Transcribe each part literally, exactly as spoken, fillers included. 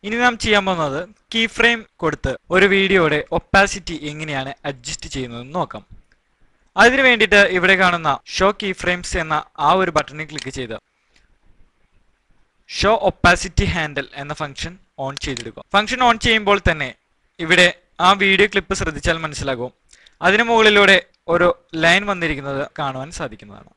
ഇനി നാം ചെയ്യാൻ പോകുന്നത് കീ ഫ്രെയിം കൊടുത്ത് ഒരു വീഡിയോയുടെ ഒപ്പാസിറ്റി എങ്ങനെയാണ് അഡ്ജസ്റ്റ് ചെയ്യുന്നതെന്ന് നോക്കാം. അതിനു വേണ്ടിയിട്ട് ഇവിടെ കാണുന്ന ഷോ കീ ഫ്രെയിംസ് എന്ന ആ ഒരു ബട്ടണിൽ ക്ലിക്ക് ചെയ്ത് ഷോ ഒപ്പാസിറ്റി ഹാൻഡിൽ എന്ന ഫംഗ്ഷൻ ഓൺ ചെയ്തെടുക്കുക. ഫംഗ്ഷൻ ഓൺ ചെയ്യുമ്പോൾ തന്നെ ഇവിടെ ആ വീഡിയോ ക്ലിപ്പ് ശ്രദ്ധിച്ചാൽ മനസ്സിലാകും. അതിനു മുകളിലൂടെ ഒരു ലൈൻ വന്നിരിക്കുന്നത് കാണുവാൻ സാധിക്കുന്നതാണ്.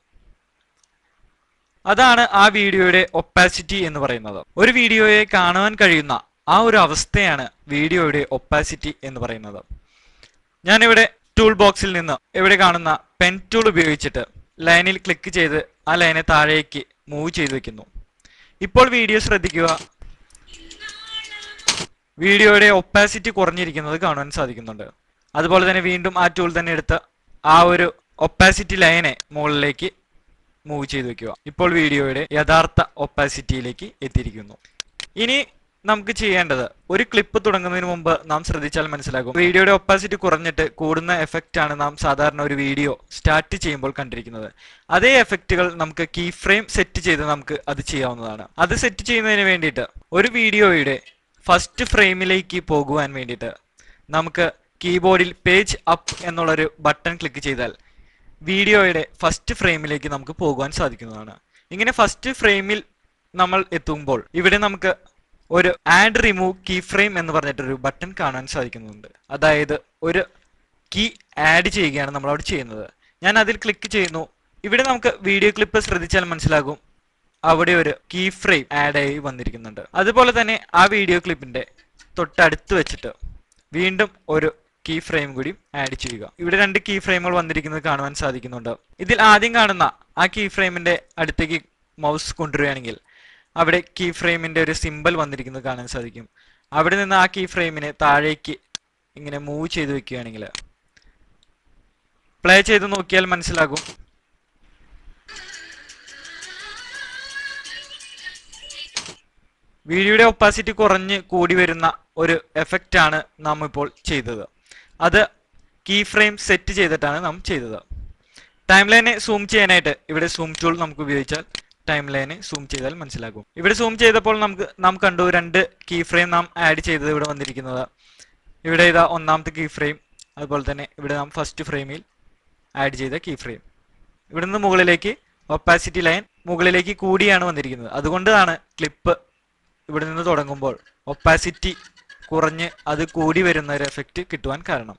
അതാണ് ആ വീഡിയോയുടെ ഒപ്പാസിറ്റി എന്ന് പറയുന്നത്. ഒരു വീഡിയോയെ കാണുവാൻ കഴിയുന്ന ആ ഒരു അവസ്ഥയാണ് വീഡിയോയുടെ ഒപ്പാസിറ്റി എന്ന് പറയുന്നത്. ഞാനിവിടെ ടൂൾ ബോക്സിൽ നിന്ന് ഇവിടെ കാണുന്ന പെൻ ടൂൾ ഉപയോഗിച്ചിട്ട് ലൈനിൽ ക്ലിക്ക് ചെയ്ത് ആ ലൈനെ താഴേക്ക് മൂവ് ചെയ്ത് വെക്കുന്നു. ഇപ്പോൾ വീഡിയോ ശ്രദ്ധിക്കുക. വീഡിയോയുടെ ഒപ്പാസിറ്റി കുറഞ്ഞിരിക്കുന്നത് കാണുവാൻ സാധിക്കുന്നുണ്ട്. അതുപോലെ തന്നെ വീണ്ടും ആ ടൂൾ തന്നെ എടുത്ത് ആ ഒരു ഒപ്പാസിറ്റി ലൈനെ മുകളിലേക്ക് മൂവ് ചെയ്ത് വെക്കുക. ഇപ്പോൾ വീഡിയോയുടെ യഥാർത്ഥ ഒപ്പാസിറ്റിയിലേക്ക് എത്തിയിരിക്കുന്നു. ഇനി നമുക്ക് ചെയ്യേണ്ടത്, ഒരു ക്ലിപ്പ് തുടങ്ങുന്നതിന് മുമ്പ് നാം ശ്രദ്ധിച്ചാൽ മനസ്സിലാകും വീഡിയോയുടെ ഒപ്പാസിറ്റി കുറഞ്ഞിട്ട് കൂടുന്ന എഫക്റ്റ് ആണ് നാം സാധാരണ ഒരു വീഡിയോ സ്റ്റാർട്ട് ചെയ്യുമ്പോൾ കണ്ടിരിക്കുന്നത്. അതേ എഫക്റ്റുകൾ നമുക്ക് കീ ഫ്രെയിം സെറ്റ് ചെയ്ത് നമുക്ക് അത് ചെയ്യാവുന്നതാണ്. അത് സെറ്റ് ചെയ്യുന്നതിന് വേണ്ടിയിട്ട് ഒരു വീഡിയോയുടെ ഫസ്റ്റ് ഫ്രെയിമിലേക്ക് പോകുവാൻ വേണ്ടിയിട്ട് നമുക്ക് കീബോർഡിൽ പേജ് അപ്പ് എന്നുള്ളൊരു ബട്ടൺ ക്ലിക്ക് ചെയ്താൽ വീഡിയോയുടെ ഫസ്റ്റ് ഫ്രെയിമിലേക്ക് നമുക്ക് പോകുവാൻ സാധിക്കുന്നതാണ്. ഇങ്ങനെ ഫസ്റ്റ് ഫ്രെയിമിൽ നമ്മൾ എത്തുമ്പോൾ ഇവിടെ നമുക്ക് ഒരു ആഡ് റിമൂവ് കീ ഫ്രെയിം എന്ന് പറഞ്ഞിട്ടൊരു ബട്ടൺ കാണാൻ സാധിക്കുന്നുണ്ട്. അതായത് ഒരു കീ ആഡ് ചെയ്യുകയാണ് നമ്മൾ അവിടെ ചെയ്യുന്നത്. ഞാൻ അതിൽ ക്ലിക്ക് ചെയ്യുന്നു. ഇവിടെ നമുക്ക് വീഡിയോ ക്ലിപ്പ് ശ്രദ്ധിച്ചാൽ മനസ്സിലാകും അവിടെ ഒരു കീ ഫ്രെയിം ആഡ് ആയി വന്നിരിക്കുന്നുണ്ട്. അതുപോലെ തന്നെ ആ വീഡിയോ ക്ലിപ്പിന്റെ തൊട്ടടുത്ത് വെച്ചിട്ട് വീണ്ടും ഒരു കീ ഫ്രെയിം കൂടി ആഡ് ചെയ്യുക. ഇവിടെ രണ്ട് കീ ഫ്രെയിമുകൾ വന്നിരിക്കുന്നത് കാണുവാൻ സാധിക്കുന്നുണ്ട്. ഇതിൽ ആദ്യം കാണുന്ന ആ കീ ഫ്രെയിമിന്റെ അടുത്തേക്ക് മൗസ് കൊണ്ടുവരികയാണെങ്കിൽ അവിടെ കീ ഫ്രെയിമിന്റെ ഒരു സിമ്പൽ വന്നിരിക്കുന്നത് കാണാൻ സാധിക്കും. അവിടെ നിന്ന് ആ കീ ഫ്രെയിമിനെ താഴേക്ക് ഇങ്ങനെ മൂവ് ചെയ്ത് വെക്കുകയാണെങ്കിൽ പ്ലേ ചെയ്ത് നോക്കിയാൽ മനസ്സിലാകും വീഡിയോയുടെ ഒപ്പാസിറ്റി കുറഞ്ഞ് കൂടി വരുന്ന ഒരു എഫക്റ്റ് ആണ് നാം ഇപ്പോൾ ചെയ്തത്. അത് കീ ഫ്രെയിം സെറ്റ് ചെയ്തിട്ടാണ് നാം ചെയ്തത്. ടൈം ലൈനെ സൂം ചെയ്യാനായിട്ട് ഇവിടെ സൂം ടൂൾ നമുക്ക് ഉപയോഗിച്ചാൽ ടൈം ലൈനെ സൂം ചെയ്താൽ മനസ്സിലാകും. ഇവിടെ സൂം ചെയ്തപ്പോൾ നമുക്ക് നാം കണ്ടു രണ്ട് കീ ഫ്രെയിം നാം ആഡ് ചെയ്തത് ഇവിടെ വന്നിരിക്കുന്നത്. ഇവിടെ ഇതാ ഒന്നാമത്തെ കീ ഫ്രെയിം, അതുപോലെ തന്നെ ഇവിടെ നാം ഫസ്റ്റ് ഫ്രെയിമിൽ ആഡ് ചെയ്ത കീ ഫ്രെയിം. ഇവിടെ നിന്ന് മുകളിലേക്ക് ഒപ്പാസിറ്റി ലൈൻ മുകളിലേക്ക് കൂടിയാണ് വന്നിരിക്കുന്നത്. അതുകൊണ്ടാണ് ക്ലിപ്പ് ഇവിടെ നിന്ന് തുടങ്ങുമ്പോൾ ഒപ്പാസിറ്റി കുറഞ്ഞ് അത് കൂടി വരുന്ന ഒരു എഫക്റ്റ് കിട്ടുവാൻ കാരണം.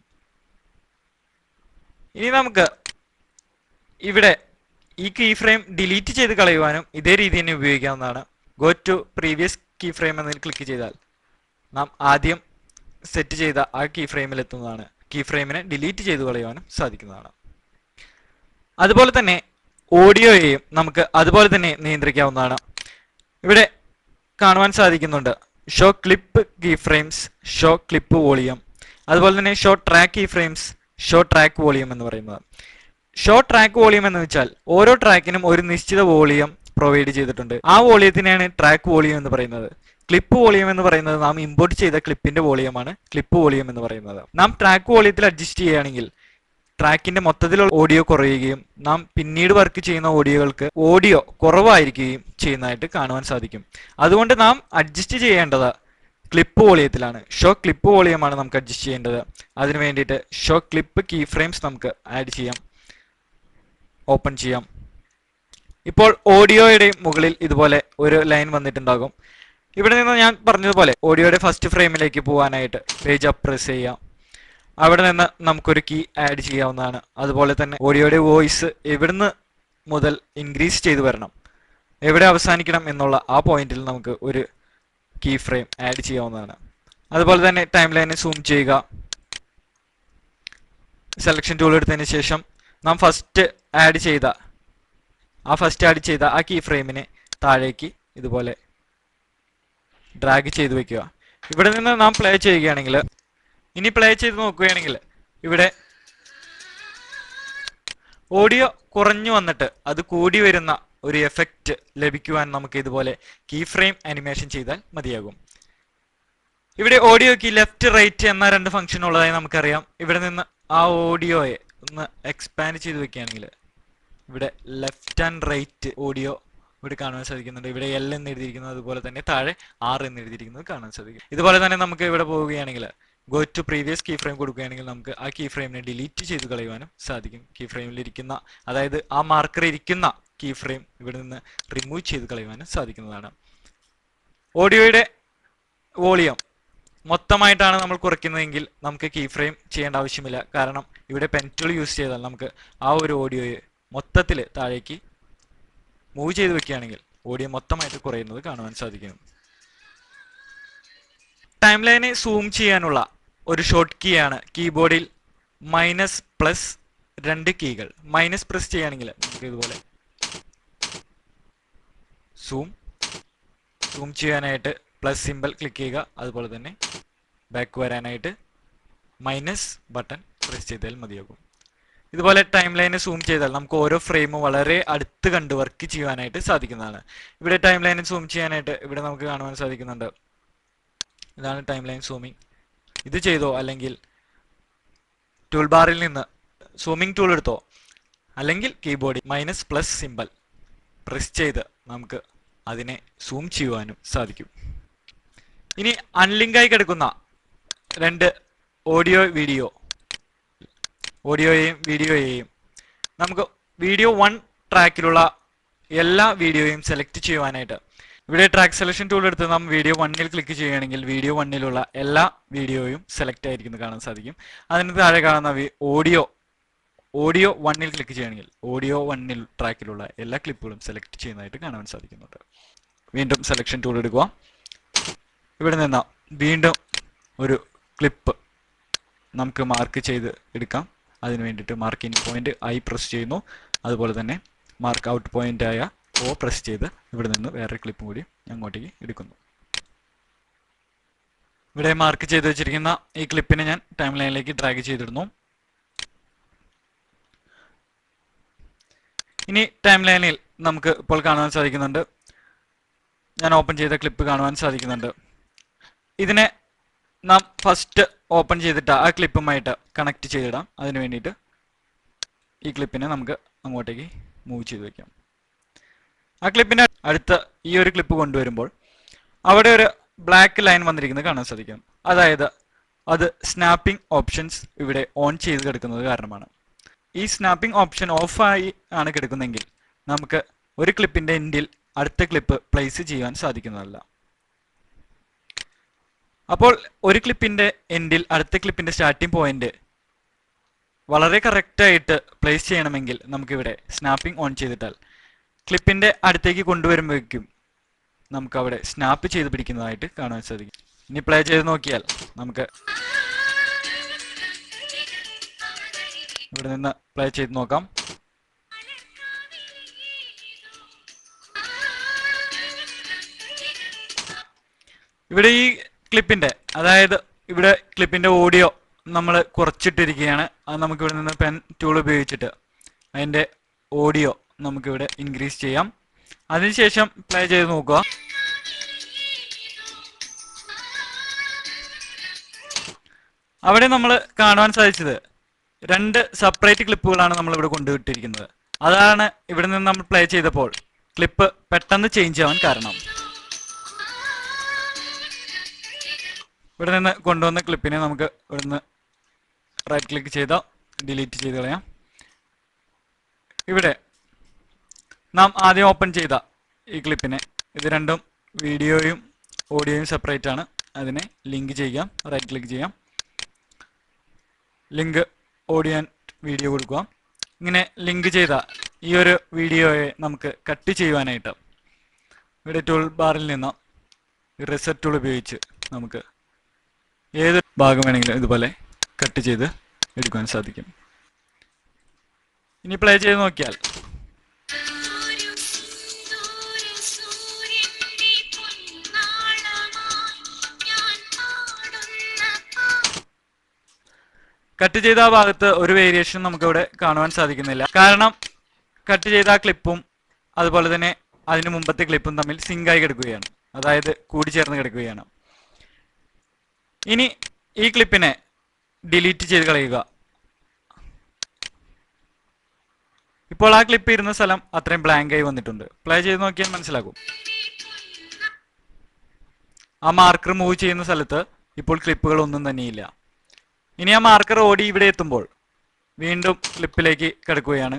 ഇനി നമുക്ക് ഇവിടെ ഈ കീ ഫ്രെയിം ഡിലീറ്റ് ചെയ്ത് കളയുവാനും ഇതേ രീതി തന്നെ ഉപയോഗിക്കാവുന്നതാണ്. Go to previous key frame എന്നതിൽ ക്ലിക്ക് ചെയ്താൽ നാം ആദ്യം സെറ്റ് ചെയ്ത ആ കീ ഫ്രെയിമിൽ എത്തുന്നതാണ്. കീ ഫ്രെയിമിനെ ഡിലീറ്റ് ചെയ്ത് കളയുവാനും സാധിക്കുന്നതാണ്. അതുപോലെ തന്നെ ഓഡിയോയെയും നമുക്ക് അതുപോലെ തന്നെ നിയന്ത്രിക്കാവുന്നതാണ്. ഇവിടെ കാണുവാൻ സാധിക്കുന്നുണ്ട് show clip key frames, show clip volume, അതുപോലെ തന്നെ show track key frames, show track volume എന്ന് പറയുന്നത്. ഷോ ട്രാക്ക് വോളിയം എന്ന് വെച്ചാൽ ഓരോ ട്രാക്കിനും ഒരു നിശ്ചിത വോളിയം പ്രൊവൈഡ് ചെയ്തിട്ടുണ്ട്. ആ വോളിയത്തിനെയാണ് ട്രാക്ക് വോളിയം എന്ന് പറയുന്നത്. ക്ലിപ്പ് വോളിയം എന്ന് പറയുന്നത് നാം ഇമ്പോർട്ട് ചെയ്ത ക്ലിപ്പിന്റെ വോളിയമാണ് ക്ലിപ്പ് വോളിയം എന്ന് പറയുന്നത്. നാം ട്രാക്ക് വോളിയത്തിൽ അഡ്ജസ്റ്റ് ചെയ്യുകയാണെങ്കിൽ ട്രാക്കിന്റെ മൊത്തത്തിലുള്ള ഓഡിയോ കുറയുകയും നാം പിന്നീട് വർക്ക് ചെയ്യുന്ന ഓഡിയോകൾക്ക് ഓഡിയോ കുറവായിരിക്കുകയും ചെയ്യുന്നതായിട്ട് കാണുവാൻ സാധിക്കും. അതുകൊണ്ട് നാം അഡ്ജസ്റ്റ് ചെയ്യേണ്ടത് ക്ലിപ്പ് വോളിയത്തിലാണ്. ഷോ ക്ലിപ്പ് വോളിയമാണ് നമുക്ക് അഡ്ജസ്റ്റ് ചെയ്യേണ്ടത്. അതിനു വേണ്ടിയിട്ട് ഷോ ക്ലിപ്പ് കീ ഫ്രെയിംസ് നമുക്ക് ആഡ് ചെയ്യാം, ഓപ്പൺ ചെയ്യാം. ഇപ്പോൾ ഓഡിയോയുടെ മുകളിൽ ഇതുപോലെ ഒരു ലൈൻ വന്നിട്ടുണ്ടാകും. ഇവിടെ നിന്ന് ഞാൻ പറഞ്ഞതുപോലെ ഓഡിയോയുടെ ഫസ്റ്റ് ഫ്രെയിമിലേക്ക് പോകാനായിട്ട് പേജ് അപ്പ് പ്രസ് ചെയ്യാം. അവിടെ നിന്ന് നമുക്കൊരു കീ ആഡ് ചെയ്യാവുന്നതാണ്. അതുപോലെ തന്നെ ഓഡിയോയുടെ വോയിസ് എവിടുന്ന് മുതൽ ഇൻക്രീസ് ചെയ്ത് വരണം, എവിടെ അവസാനിക്കണം എന്നുള്ള ആ പോയിന്റിൽ നമുക്ക് ഒരു കീ ഫ്രെയിം ആഡ് ചെയ്യാവുന്നതാണ്. അതുപോലെ തന്നെ ടൈം ലൈനെ സൂം ചെയ്യുക. സെലക്ഷൻ ടൂൾ എടുത്തതിന് ശേഷം നാം ഫസ്റ്റ് ആഡ് ചെയ്ത ആ ഫസ്റ്റ് ആഡ് ചെയ്ത ആ കീ ഫ്രെയിമിനെ താഴേക്ക് ഇതുപോലെ ഡ്രാഗ് ചെയ്ത് വെക്കുക. ഇവിടെ നിന്ന് നാം പ്ലേ ചെയ്യുകയാണെങ്കിൽ, ഇനി പ്ലേ ചെയ്ത് നോക്കുകയാണെങ്കിൽ ഇവിടെ ഓഡിയോ കുറഞ്ഞു വന്നിട്ട് അത് കൂടി വരുന്ന ഒരു എഫക്റ്റ് ലഭിക്കുവാൻ നമുക്ക് ഇതുപോലെ കീ ഫ്രെയിം അനിമേഷൻ ചെയ്താൽ മതിയാകും. ഇവിടെ ഓഡിയോക്ക് ലെഫ്റ്റ് റൈറ്റ് എന്ന രണ്ട് ഫംഗ്ഷൻ ഉള്ളതായി നമുക്കറിയാം. ഇവിടെ നിന്ന് ആ ഓഡിയോയെ ഒന്ന് എക്സ്പാൻഡ് ചെയ്ത് വെക്കുകയാണെങ്കിൽ ഇവിടെ ലെഫ്റ്റ് ആൻഡ് റൈറ്റ് ഓഡിയോ ഇവിടെ കാണാൻ സാധിക്കുന്നുണ്ട്. ഇവിടെ എൽ എന്ന് എഴുതിയിരിക്കുന്നത്, അതുപോലെ തന്നെ താഴെ ആർ എന്ന് എഴുതിയിരിക്കുന്നത് കാണാൻ സാധിക്കും. ഇതുപോലെ തന്നെ നമുക്ക് ഇവിടെ പോവുകയാണെങ്കിൽ go to previous key frame കൊടുക്കുകയാണെങ്കിൽ നമുക്ക് ആ കീ ഫ്രെയിമിനെ ഡിലീറ്റ് ചെയ്ത് കളയുവാനും സാധിക്കും. കീ ഫ്രെയിമിൽ ഇരിക്കുന്ന, അതായത് ആ മാർക്കർ ഇരിക്കുന്ന കീ ഫ്രെയിം ഇവിടെ നിന്ന് റിമൂവ് ചെയ്ത് കളയുവാനും സാധിക്കുന്നതാണ്. ഓഡിയോയുടെ വോളിയം മൊത്തമായിട്ടാണ് നമ്മൾ കുറയ്ക്കുന്നതെങ്കിൽ നമുക്ക് കീ ഫ്രെയിം ചെയ്യേണ്ട ആവശ്യമില്ല. കാരണം ഇവിടെ പെൻ ടൂൾ യൂസ് ചെയ്താൽ നമുക്ക് ആ ഒരു ഓഡിയോയെ മൊത്തത്തിൽ താഴേക്ക് മൂവ് ചെയ്ത് വെക്കുകയാണെങ്കിൽ ഓഡിയോ മൊത്തമായിട്ട് കുറയുന്നത് കാണുവാൻ സാധിക്കും. ടൈം ലൈനെ സൂം ചെയ്യാനുള്ള ഒരു ഷോർട്ട് കീ ആണ് കീബോർഡിൽ മൈനസ് പ്ലസ് രണ്ട് കീകൾ. മൈനസ് പ്രസ് ചെയ്യുകയാണെങ്കിൽ നമുക്ക് ഇതുപോലെ സൂം സൂം ചെയ്യാനായിട്ട് പ്ലസ് സിമ്പൽ ക്ലിക്ക് ചെയ്യുക. അതുപോലെ തന്നെ ബാക്ക് വരാനായിട്ട് മൈനസ് ബട്ടൺ പ്രസ് ചെയ്താൽ മതിയാകും. ഇതുപോലെ ടൈം ലൈനെ സൂം ചെയ്താൽ നമുക്ക് ഓരോ ഫ്രെയിമും വളരെ അടുത്ത് കണ്ട് വർക്ക് ചെയ്യാനായിട്ട് സാധിക്കുന്നതാണ്. ഇവിടെ ടൈം ലൈനെ സൂം ചെയ്യാനായിട്ട് ഇവിടെ നമുക്ക് കാണുവാൻ സാധിക്കുന്നുണ്ട്. ഇതാണ് ടൈം ലൈൻ സൂമിങ്. ഇത് ചെയ്തോ, അല്ലെങ്കിൽ ടൂൾ ബാറിൽ നിന്ന് സൂമിങ് ടൂൾ എടുത്തോ, അല്ലെങ്കിൽ കീബോർഡിൽ മൈനസ് പ്ലസ് സിമ്പൽ പ്രസ് ചെയ്ത് നമുക്ക് അതിനെ സൂം ചെയ്യുവാനും സാധിക്കും. ഇനി അൺലിങ്കായി കിടക്കുന്ന രണ്ട് ഓഡിയോ വീഡിയോ ഓഡിയോയെയും വീഡിയോയെയും നമുക്ക് വീഡിയോ വൺ ട്രാക്കിലുള്ള എല്ലാ വീഡിയോയും സെലക്ട് ചെയ്യുവാനായിട്ട് ഇവിടെ ട്രാക്ക് സെലക്ഷൻ ടൂൾ എടുത്ത് നാം വീഡിയോ വണ്ണിൽ ക്ലിക്ക് ചെയ്യുകയാണെങ്കിൽ വീഡിയോ വണ്ണിലുള്ള എല്ലാ വീഡിയോയും സെലക്ട് ആയിരിക്കുന്നത് കാണാൻ സാധിക്കും. അതിന് താഴെ കാണുന്ന ഓഡിയോ ഓഡിയോ വണ്ണിൽ ക്ലിക്ക് ചെയ്യുകയാണെങ്കിൽ ഓഡിയോ വണ്ണിൽ ട്രാക്കിലുള്ള എല്ലാ ക്ലിപ്പുകളും സെലക്ട് ചെയ്യുന്നതായിട്ട് കാണാൻ സാധിക്കുന്നുണ്ട്. വീണ്ടും സെലക്ഷൻ ടൂൾ എടുക്കുക. ഇവിടെ നിന്ന് വീണ്ടും ഒരു ക്ലിപ്പ് നമുക്ക് മാർക്ക് ചെയ്ത് എടുക്കാം. അതിന് വേണ്ടിയിട്ട് mark in point I press ചെയ്യുന്നു. അതുപോലെ തന്നെ മാർക്ക് ഔട്ട് പോയിന്റ് ആയ ഓ പ്രസ് ചെയ്ത് ഇവിടെ നിന്ന് വേറെ ക്ലിപ്പും കൂടി അങ്ങോട്ടേക്ക് എടുക്കുന്നു. ഇവിടെ മാർക്ക് ചെയ്ത് വെച്ചിരിക്കുന്ന ഈ ക്ലിപ്പിനെ ഞാൻ ടൈം ലൈനിലേക്ക് ഡ്രാഗ് ചെയ്തിടുന്നു. ഇനി ടൈം ലൈനിൽ നമുക്ക് ഇപ്പോൾ കാണുവാൻ സാധിക്കുന്നുണ്ട്, ഞാൻ ഓപ്പൺ ചെയ്ത ക്ലിപ്പ് കാണുവാൻ സാധിക്കുന്നുണ്ട്. ഇതിനെ നാം ഫസ്റ്റ് ഓപ്പൺ ചെയ്തിട്ട് ആ ക്ലിപ്പുമായിട്ട് കണക്ട് ചെയ്തിടാം. അതിന് വേണ്ടിയിട്ട് ഈ ക്ലിപ്പിനെ നമുക്ക് അങ്ങോട്ടേക്ക് മൂവ് ചെയ്ത് വെക്കാം. ആ ക്ലിപ്പിന് അടുത്ത് ഈ ഒരു ക്ലിപ്പ് കൊണ്ടുവരുമ്പോൾ അവിടെ ഒരു ബ്ലാക്ക് ലൈൻ വന്നിരിക്കുന്നത് കാണാൻ സാധിക്കും. അതായത് അത് സ്നാപ്പിംഗ് ഓപ്ഷൻസ് ഇവിടെ ഓൺ ചെയ്ത് കിടക്കുന്നത് കാരണമാണ്. ഈ സ്നാപ്പിംഗ് ഓപ്ഷൻ ഓഫായി ആണ് കിടക്കുന്നതെങ്കിൽ നമുക്ക് ഒരു ക്ലിപ്പിന്റെ എൻഡിൽ അടുത്ത ക്ലിപ്പ് പ്ലേസ് ചെയ്യാൻ സാധിക്കുന്നതല്ല. അപ്പോൾ ഒരു ക്ലിപ്പിന്റെ എൻഡിൽ അടുത്ത ക്ലിപ്പിന്റെ സ്റ്റാർട്ടിംഗ് പോയിന്റ് വളരെ കറക്റ്റായിട്ട് പ്ലേസ് ചെയ്യണമെങ്കിൽ നമുക്കിവിടെ സ്നാപ്പിംഗ് ഓൺ ചെയ്തിട്ടാൽ ക്ലിപ്പിന്റെ അടുത്തേക്ക് കൊണ്ടുവരുമ്പോഴേക്കും നമുക്ക് അവിടെ സ്നാപ്പ് ചെയ്ത് പിടിക്കുന്നതായിട്ട് കാണാൻ സാധിക്കും. ഇനി പ്ലേ ചെയ്ത് നോക്കിയാൽ നമുക്ക് ഇവിടെ നിന്ന് പ്ലേ ചെയ്ത് നോക്കാം. ഇവിടെ ഈ ക്ലിപ്പിന്റെ, അതായത് ഇവിടെ ക്ലിപ്പിന്റെ ഓഡിയോ നമ്മൾ കുറച്ചിട്ടിരിക്കുകയാണ്. അത് നമുക്ക് ഇവിടെ നിന്ന് പെൻ ടൂൾ ഉപയോഗിച്ചിട്ട് അതിന്റെ ഓഡിയോ നമുക്കിവിടെ ഇൻക്രീസ് ചെയ്യാം. അതിനുശേഷം പ്ലേ ചെയ്ത് നോക്കുക. അവിടെ നമ്മൾ കാണുവാൻ സാധിച്ചത് രണ്ട് സെപ്പറേറ്റ് ക്ലിപ്പുകളാണ് നമ്മൾ ഇവിടെ കൊണ്ടുവിട്ടിരിക്കുന്നത്. അതാണ് ഇവിടെ നിന്ന് നമ്മൾ പ്ലേ ചെയ്തപ്പോൾ ക്ലിപ്പ് പെട്ടെന്ന് ചേഞ്ച് ആവാൻ കാരണം. ഇവിടെ നിന്ന് കൊണ്ടുവന്ന ക്ലിപ്പിനെ നമുക്ക് ഇവിടെ നിന്ന് റൈറ്റ് ക്ലിക്ക് ചെയ്താൽ ഡിലീറ്റ് ചെയ്ത് കളയാം. ഇവിടെ നാം ആദ്യം ഓപ്പൺ ചെയ്ത ഈ ക്ലിപ്പിനെ, ഇത് രണ്ടും വീഡിയോയും ഓഡിയോയും സെപ്പറേറ്റ് ആണ്, അതിനെ ലിങ്ക് ചെയ്യാം. റൈറ്റ് ക്ലിക്ക് ചെയ്യാം, ലിങ്ക് ഓഡിയോ ആൻഡ് വീഡിയോ കൊടുക്കുക. ഇങ്ങനെ ലിങ്ക് ചെയ്ത ഈ ഒരു വീഡിയോയെ നമുക്ക് കട്ട് ചെയ്യുവാനായിട്ട് ഇവിടെ ടൂൾ ബാറിൽ നിന്ന് റിസെറ്റ് ടൂൾ ഉപയോഗിച്ച് നമുക്ക് ഏത് ഭാഗം വേണമെങ്കിലും ഇതുപോലെ കട്ട് ചെയ്ത് എടുക്കാൻ സാധിക്കും. ഇനി പ്ലേ ചെയ്ത് നോക്കിയാൽ കട്ട് ചെയ്ത ആ ഭാഗത്ത് ഒരു വേരിയേഷൻ നമുക്കിവിടെ കാണുവാൻ സാധിക്കുന്നില്ല. കാരണം കട്ട് ചെയ്ത ആ ക്ലിപ്പും അതുപോലെ തന്നെ അതിന് മുമ്പത്തെ ക്ലിപ്പും തമ്മിൽ സിങ്കായി കിടക്കുകയാണ്, അതായത് കൂടിച്ചേർന്ന് കിടക്കുകയാണ്. ഇനി ഈ ക്ലിപ്പിനെ ഡിലീറ്റ് ചെയ്ത് കളയുക. ഇപ്പോൾ ആ ക്ലിപ്പ് ഇരുന്ന സ്ഥലം അത്രയും ബ്ലാങ്ക് ആയി വന്നിട്ടുണ്ട്. പ്ലേ ചെയ്ത് നോക്കിയാൽ മനസ്സിലാകും. ആ മാർക്കർ മൂവ് ചെയ്യുന്ന സ്ഥലത്ത് ഇപ്പോൾ ക്ലിപ്പുകൾ ഒന്നും തന്നെയില്ല. ഇനി ആ മാർക്കർ ഓടി ഇവിടെ എത്തുമ്പോൾ വീണ്ടും ക്ലിപ്പിലേക്ക് കിടക്കുകയാണ്.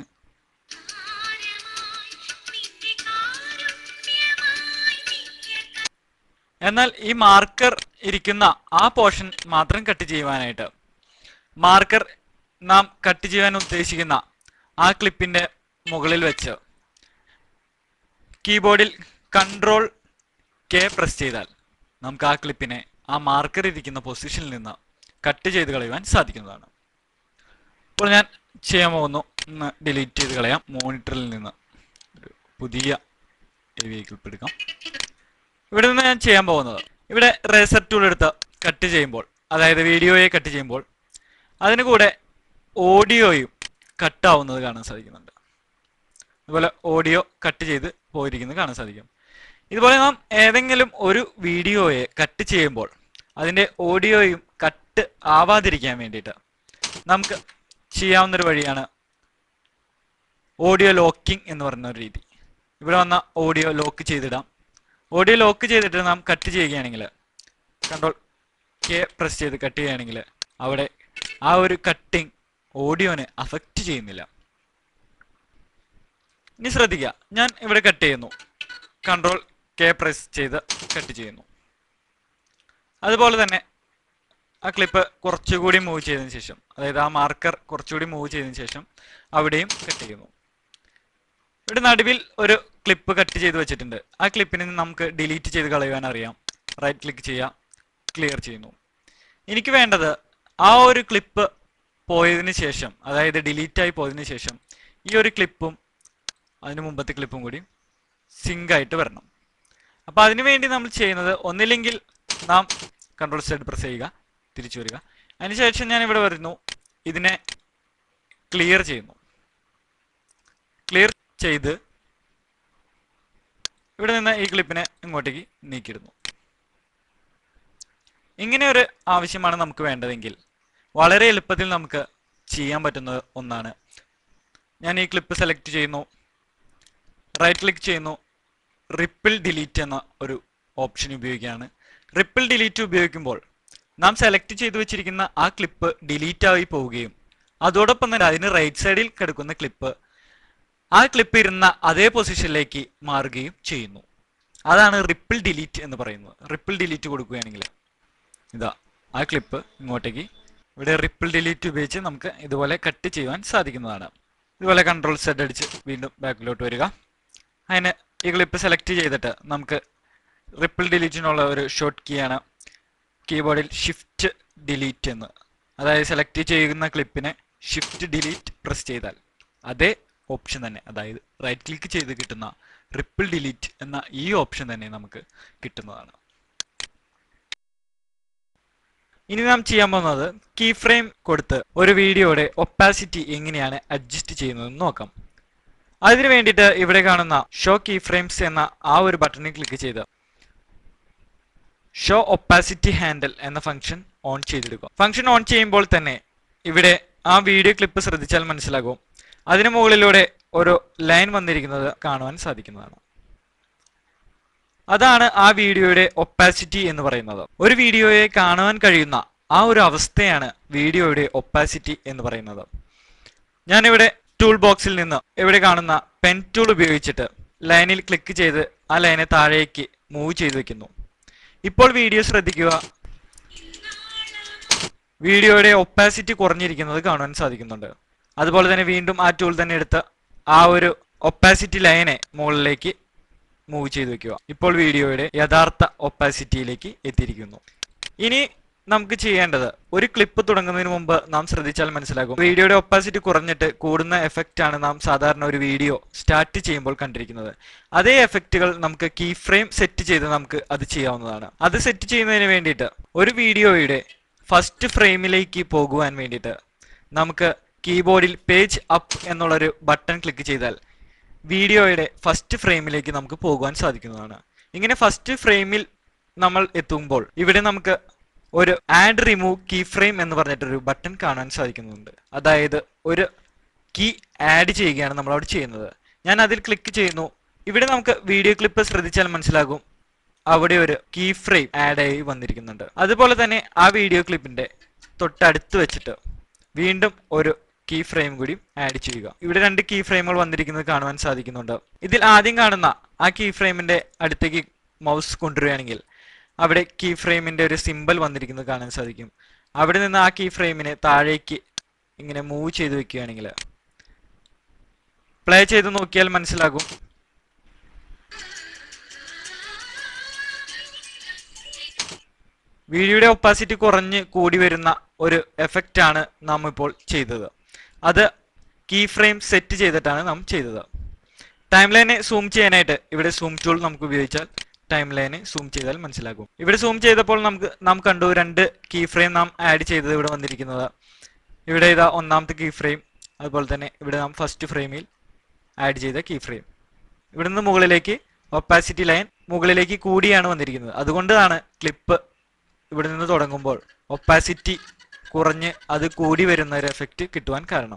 എന്നാൽ ഈ മാർക്കർ ഇരിക്കുന്ന ആ പോർഷൻ മാത്രം കട്ട് ചെയ്യുവാനായിട്ട് മാർക്കർ നാം കട്ട് ചെയ്യാൻ ഉദ്ദേശിക്കുന്ന ആ ക്ലിപ്പിന്റെ മുകളിൽ വെച്ച് കീബോർഡിൽ കൺട്രോൾ കെ പ്രസ് ചെയ്താൽ നമുക്ക് ആ ക്ലിപ്പിനെ ആ മാർക്കർ ഇരിക്കുന്ന പൊസിഷനിൽ നിന്ന് കട്ട് ചെയ്ത് കളയുവാൻ സാധിക്കുന്നതാണ്. ഇപ്പോൾ ഞാൻ ചെയ്യാൻ പോകുന്നു, ഒന്ന് ഡിലീറ്റ് ചെയ്ത് കളയാം. മോണിറ്ററിൽ നിന്ന് ഒരു പുതിയ ക്ലിപ്പ് എടുക്കാം. ഇവിടെ നിന്ന് ഞാൻ ചെയ്യാൻ പോകുന്നത്, ഇവിടെ റേസർ ടൂൾ എടുത്ത് കട്ട് ചെയ്യുമ്പോൾ, അതായത് വീഡിയോയെ കട്ട് ചെയ്യുമ്പോൾ അതിന് കൂടെ ഓഡിയോയും കട്ടാവുന്നത് കാണാൻ സാധിക്കുന്നുണ്ട്. അതുപോലെ ഓഡിയോ കട്ട് ചെയ്ത് പോയിരിക്കുന്നത് കാണാൻ സാധിക്കും. ഇതുപോലെ നാം ഏതെങ്കിലും ഒരു വീഡിയോയെ കട്ട് ചെയ്യുമ്പോൾ അതിൻ്റെ ഓഡിയോയും കട്ട് ആവാതിരിക്കാൻ വേണ്ടിയിട്ട് നമുക്ക് ചെയ്യാവുന്ന ഒരു വഴിയാണ് ഓഡിയോ ലോക്കിംഗ് എന്ന് പറയുന്ന ഒരു രീതി. ഇവിടെ വന്ന ഓഡിയോ ലോക്ക് ചെയ്തിടാം. ഓഡിയോ ലോക്ക് ചെയ്തിട്ട് നാം കട്ട് ചെയ്യുകയാണെങ്കിൽ കൺട്രോൾ കെ പ്രസ് ചെയ്ത് കട്ട് ചെയ്യുകയാണെങ്കിൽ അവിടെ ആ ഒരു കട്ടിങ് ഓഡിയോനെ അഫക്റ്റ് ചെയ്യുന്നില്ല. ഇനി ശ്രദ്ധിക്കുക, ഞാൻ ഇവിടെ കട്ട് ചെയ്യുന്നു, കൺട്രോൾ കെ പ്രസ് ചെയ്ത് കട്ട് ചെയ്യുന്നു. അതുപോലെ തന്നെ ആ ക്ലിപ്പ് കുറച്ചുകൂടി മൂവ് ചെയ്തതിന് ശേഷം, അതായത് ആ മാർക്കർ കുറച്ചുകൂടി മൂവ് ചെയ്തതിന് ശേഷം അവിടെയും കട്ട് ചെയ്യുന്നു. ഇവിടെ നടുവിൽ ഒരു ക്ലിപ്പ് കട്ട് ചെയ്ത് വെച്ചിട്ടുണ്ട്. ആ ക്ലിപ്പിനെ നമുക്ക് ഡിലീറ്റ് ചെയ്ത് കളയുവാൻ അറിയാം. റൈറ്റ് ക്ലിക്ക് ചെയ്യാം, ക്ലിയർ ചെയ്യുന്നു. എനിക്ക് വേണ്ടത് ആ ഒരു ക്ലിപ്പ് പോയതിന് ശേഷം, അതായത് ഡിലീറ്റായി പോയതിന് ശേഷം ഈ ഒരു ക്ലിപ്പും അതിന് മുമ്പത്തെ ക്ലിപ്പും കൂടി സിങ്ക് ആയിട്ട് വരണം. അപ്പോൾ അതിനുവേണ്ടി നമ്മൾ ചെയ്യുന്നത്, ഒന്നില്ലെങ്കിൽ നാം കൺട്രോൾ സെഡ് പ്രസ് ചെയ്യുക, തിരിച്ചു വരിക. അതിനുശേഷം ഞാൻ ഇവിടെ വരുന്നു, ഇതിനെ ക്ലിയർ ചെയ്യുന്നു. ക്ലിയർ ചെയ്ത് ഇവിടെ നിന്ന് ഈ ക്ലിപ്പിനെ ഇങ്ങോട്ടേക്ക് നീക്കിയിടുന്നു. ഇങ്ങനെ ഒരു ആവശ്യമാണ് നമുക്ക് വേണ്ടതെങ്കിൽ വളരെ എളുപ്പത്തിൽ നമുക്ക് ചെയ്യാൻ പറ്റുന്ന ഒന്നാണ്. ഞാൻ ഈ ക്ലിപ്പ് സെലക്ട് ചെയ്യുന്നു, റൈറ്റ് ക്ലിക്ക് ചെയ്യുന്നു, റിപ്പിൾ ഡിലീറ്റ് എന്ന ഒരു ഓപ്ഷൻ ഉപയോഗിക്കുകയാണ്. റിപ്പിൾ ഡിലീറ്റ് ഉപയോഗിക്കുമ്പോൾ നാം സെലക്ട് ചെയ്തു വെച്ചിരിക്കുന്ന ആ ക്ലിപ്പ് ഡിലീറ്റ് ആയി പോവുകയും അതോടൊപ്പം തന്നെ അതിന് റൈറ്റ് സൈഡിൽ കിടക്കുന്ന ക്ലിപ്പ് ആ ക്ലിപ്പ് ഇരുന്ന അതേ പൊസിഷനിലേക്ക് മാറുകയും ചെയ്യുന്നു. അതാണ് റിപ്പിൾ ഡിലീറ്റ് എന്ന് പറയുന്നത്. റിപ്പിൾ ഡിലീറ്റ് കൊടുക്കുകയാണെങ്കിൽ ഇതാ ആ ക്ലിപ്പ് ഇങ്ങോട്ടേക്ക്, ഇവിടെ റിപ്പിൾ ഡിലീറ്റ് ഉപയോഗിച്ച് നമുക്ക് ഇതുപോലെ കട്ട് ചെയ്യുവാൻ സാധിക്കുന്നതാണ്. ഇതുപോലെ കൺട്രോൾ സെഡ് അടിച്ച് വീണ്ടും ബാക്കിലോട്ട് വരിക. അതിന് ഈ ക്ലിപ്പ് സെലക്ട് ചെയ്തിട്ട് നമുക്ക് റിപ്പിൾ ഡിലീറ്റിനുള്ള ഒരു ഷോർട്ട് കീ ആണ് കീബോർഡിൽ ഷിഫ്റ്റ് ഡിലീറ്റ് എന്ന്, അതായത് സെലക്ട് ചെയ്യുന്ന ക്ലിപ്പിനെ ഷിഫ്റ്റ് ഡിലീറ്റ് പ്രസ് ചെയ്താൽ അതേ ഓപ്ഷൻ തന്നെ, അതായത് റൈറ്റ് ക്ലിക്ക് ചെയ്ത് കിട്ടുന്ന റിപ്പിൾ ഡിലീറ്റ് എന്ന ഈ ഓപ്ഷൻ തന്നെ നമുക്ക് കിട്ടുന്നതാണ്. ഇനി നാം ചെയ്യാൻ പോകുന്നത് കീ ഫ്രെയിം കൊടുത്ത് ഒരു വീഡിയോയുടെ ഒപ്പാസിറ്റി എങ്ങനെയാണ് അഡ്ജസ്റ്റ് ചെയ്യുന്നതെന്ന് നോക്കാം. അതിനു വേണ്ടിയിട്ട് ഇവിടെ കാണുന്ന ഷോ കീ ഫ്രെയിംസ് എന്ന ആ ഒരു ബട്ടണിൽ ക്ലിക്ക് ചെയ്ത് ഷോ ഒപ്പാസിറ്റി ഹാൻഡിൽ എന്ന ഫംഗ്ഷൻ ഓൺ ചെയ്തെടുക്കുക. ഫംഗ്ഷൻ ഓൺ ചെയ്യുമ്പോൾ തന്നെ ഇവിടെ ആ വീഡിയോ ക്ലിപ്പ് ശ്രദ്ധിച്ചാൽ മനസ്സിലാകും, അതിനു മുകളിലൂടെ ഒരു ലൈൻ വന്നിരിക്കുന്നത് കാണുവാൻ സാധിക്കുന്നതാണ്. അതാണ് ആ വീഡിയോയുടെ ഒപ്പാസിറ്റി എന്ന് പറയുന്നത്. ഒരു വീഡിയോയെ കാണുവാൻ കഴിയുന്ന ആ ഒരു അവസ്ഥയാണ് വീഡിയോയുടെ ഒപ്പാസിറ്റി എന്ന് പറയുന്നത്. ഞാനിവിടെ ടൂൾ ബോക്സിൽ നിന്ന് ഇവിടെ കാണുന്ന പെൻ ടൂൾ ഉപയോഗിച്ചിട്ട് ലൈനിൽ ക്ലിക്ക് ചെയ്ത് ആ ലൈനെ താഴേക്ക് മൂവ് ചെയ്ത് വെക്കുന്നു. ഇപ്പോൾ വീഡിയോ ശ്രദ്ധിക്കുക, വീഡിയോയുടെ ഒപ്പാസിറ്റി കുറഞ്ഞിരിക്കുന്നത് കാണുവാൻ സാധിക്കുന്നുണ്ട്. അതുപോലെ തന്നെ വീണ്ടും ആ ടൂൾ തന്നെ എടുത്ത് ആ ഒരു ഒപ്പാസിറ്റി ലൈനെ മുകളിലേക്ക് മൂവ് ചെയ്ത് വെക്കുക. ഇപ്പോൾ വീഡിയോയുടെ യഥാർത്ഥ ഒപ്പാസിറ്റിയിലേക്ക് എത്തിയിരിക്കുന്നു. ഇനി നമുക്ക് ചെയ്യേണ്ടത്, ഒരു ക്ലിപ്പ് തുടങ്ങുന്നതിന് മുമ്പ് നാം ശ്രദ്ധിച്ചാൽ മനസ്സിലാകും, വീഡിയോയുടെ ഒപ്പാസിറ്റി കുറഞ്ഞിട്ട് കൂടുന്ന എഫക്റ്റ് ആണ് നാം സാധാരണ ഒരു വീഡിയോ സ്റ്റാർട്ട് ചെയ്യുമ്പോൾ കണ്ടിരിക്കുന്നത്. അതേ എഫക്റ്റുകൾ നമുക്ക് കീ ഫ്രെയിം സെറ്റ് ചെയ്ത് നമുക്ക് അത് ചെയ്യാവുന്നതാണ്. അത് സെറ്റ് ചെയ്യുന്നതിന് വേണ്ടിയിട്ട് ഒരു വീഡിയോയുടെ ഫസ്റ്റ് ഫ്രെയിമിലേക്ക് പോകുവാൻ വേണ്ടിയിട്ട് നമുക്ക് കീബോർഡിൽ പേജ് അപ്പ് എന്നുള്ളൊരു ബട്ടൺ ക്ലിക്ക് ചെയ്താൽ വീഡിയോയുടെ ഫസ്റ്റ് ഫ്രെയിമിലേക്ക് നമുക്ക് പോകുവാൻ സാധിക്കുന്നതാണ്. ഇങ്ങനെ ഫസ്റ്റ് ഫ്രെയിമിൽ നമ്മൾ എത്തുമ്പോൾ ഇവിടെ നമുക്ക് ഒരു ആഡ് റിമൂവ് കീ ഫ്രെയിം എന്ന് പറഞ്ഞിട്ടൊരു ബട്ടൺ കാണാൻ സാധിക്കുന്നുണ്ട്. അതായത് ഒരു കീ ആഡ് ചെയ്യുകയാണ് നമ്മൾ അവിടെ ചെയ്യുന്നത്. ഞാൻ അതിൽ ക്ലിക്ക് ചെയ്യുന്നു. ഇവിടെ നമുക്ക് വീഡിയോ ക്ലിപ്പ് ശ്രദ്ധിച്ചാൽ മനസ്സിലാകും അവിടെ ഒരു കീ ഫ്രെയിം ആഡ് ആയി വന്നിരിക്കുന്നുണ്ട്. അതുപോലെ തന്നെ ആ വീഡിയോ ക്ലിപ്പിന്റെ തൊട്ടടുത്ത് വെച്ചിട്ട് വീണ്ടും ഒരു കീ ഫ്രെയിം കൂടി ആഡ് ചെയ്യുക. ഇവിടെ രണ്ട് കീ ഫ്രെയിമുകൾ വന്നിരിക്കുന്നത് കാണുവാൻ സാധിക്കുന്നുണ്ട്. ഇതിൽ ആദ്യം കാണുന്ന ആ കീ ഫ്രെയിമിന്റെ അടുത്തേക്ക് മൗസ് കൊണ്ടുവരികയാണെങ്കിൽ അവിടെ കീ ഫ്രെയിമിന്റെ ഒരു സിമ്പൽ വന്നിരിക്കുന്നത് കാണാൻ സാധിക്കും. അവിടെ നിന്ന് ആ കീ ഫ്രെയിമിനെ താഴേക്ക് ഇങ്ങനെ മൂവ് ചെയ്ത് വെക്കുകയാണെങ്കിൽ പ്ലേ ചെയ്ത് നോക്കിയാൽ മനസ്സിലാകും വീഡിയോയുടെ ഒപ്പാസിറ്റി കുറഞ്ഞ് കൂടി വരുന്ന ഒരു എഫക്റ്റ് ആണ് നാം ഇപ്പോൾ ചെയ്തത്. അത് കീ ഫ്രെയിം സെറ്റ് ചെയ്തിട്ടാണ് നാം ചെയ്തത്. ടൈം ലൈനെ സൂം ചെയ്യാനായിട്ട് ഇവിടെ സൂം ടൂൾ നമുക്ക് ഉപയോഗിച്ചാൽ ടൈം ലൈനെ സൂം ചെയ്താൽ മനസ്സിലാകും. ഇവിടെ സൂം ചെയ്തപ്പോൾ നമുക്ക് നാം കണ്ടു രണ്ട് കീ ഫ്രെയിം നാം ആഡ് ചെയ്തത് ഇവിടെ വന്നിരിക്കുന്നത്. ഇവിടെ ഇതാ ഒന്നാമത്തെ കീ ഫ്രെയിം, അതുപോലെ തന്നെ ഇവിടെ നാം ഫസ്റ്റ് ഫ്രെയിമിൽ ആഡ് ചെയ്ത കീ ഫ്രെയിം. ഇവിടെ നിന്ന് മുകളിലേക്ക് ഒപ്പാസിറ്റി ലൈൻ മുകളിലേക്ക് കൂടിയാണ് വന്നിരിക്കുന്നത്. അതുകൊണ്ടാണ് ക്ലിപ്പ് ഇവിടെ നിന്ന് തുടങ്ങുമ്പോൾ ഒപ്പാസിറ്റി കുറഞ്ഞ് അത് കൂടി വരുന്ന ഒരു എഫക്റ്റ് കിട്ടുവാൻ കാരണം.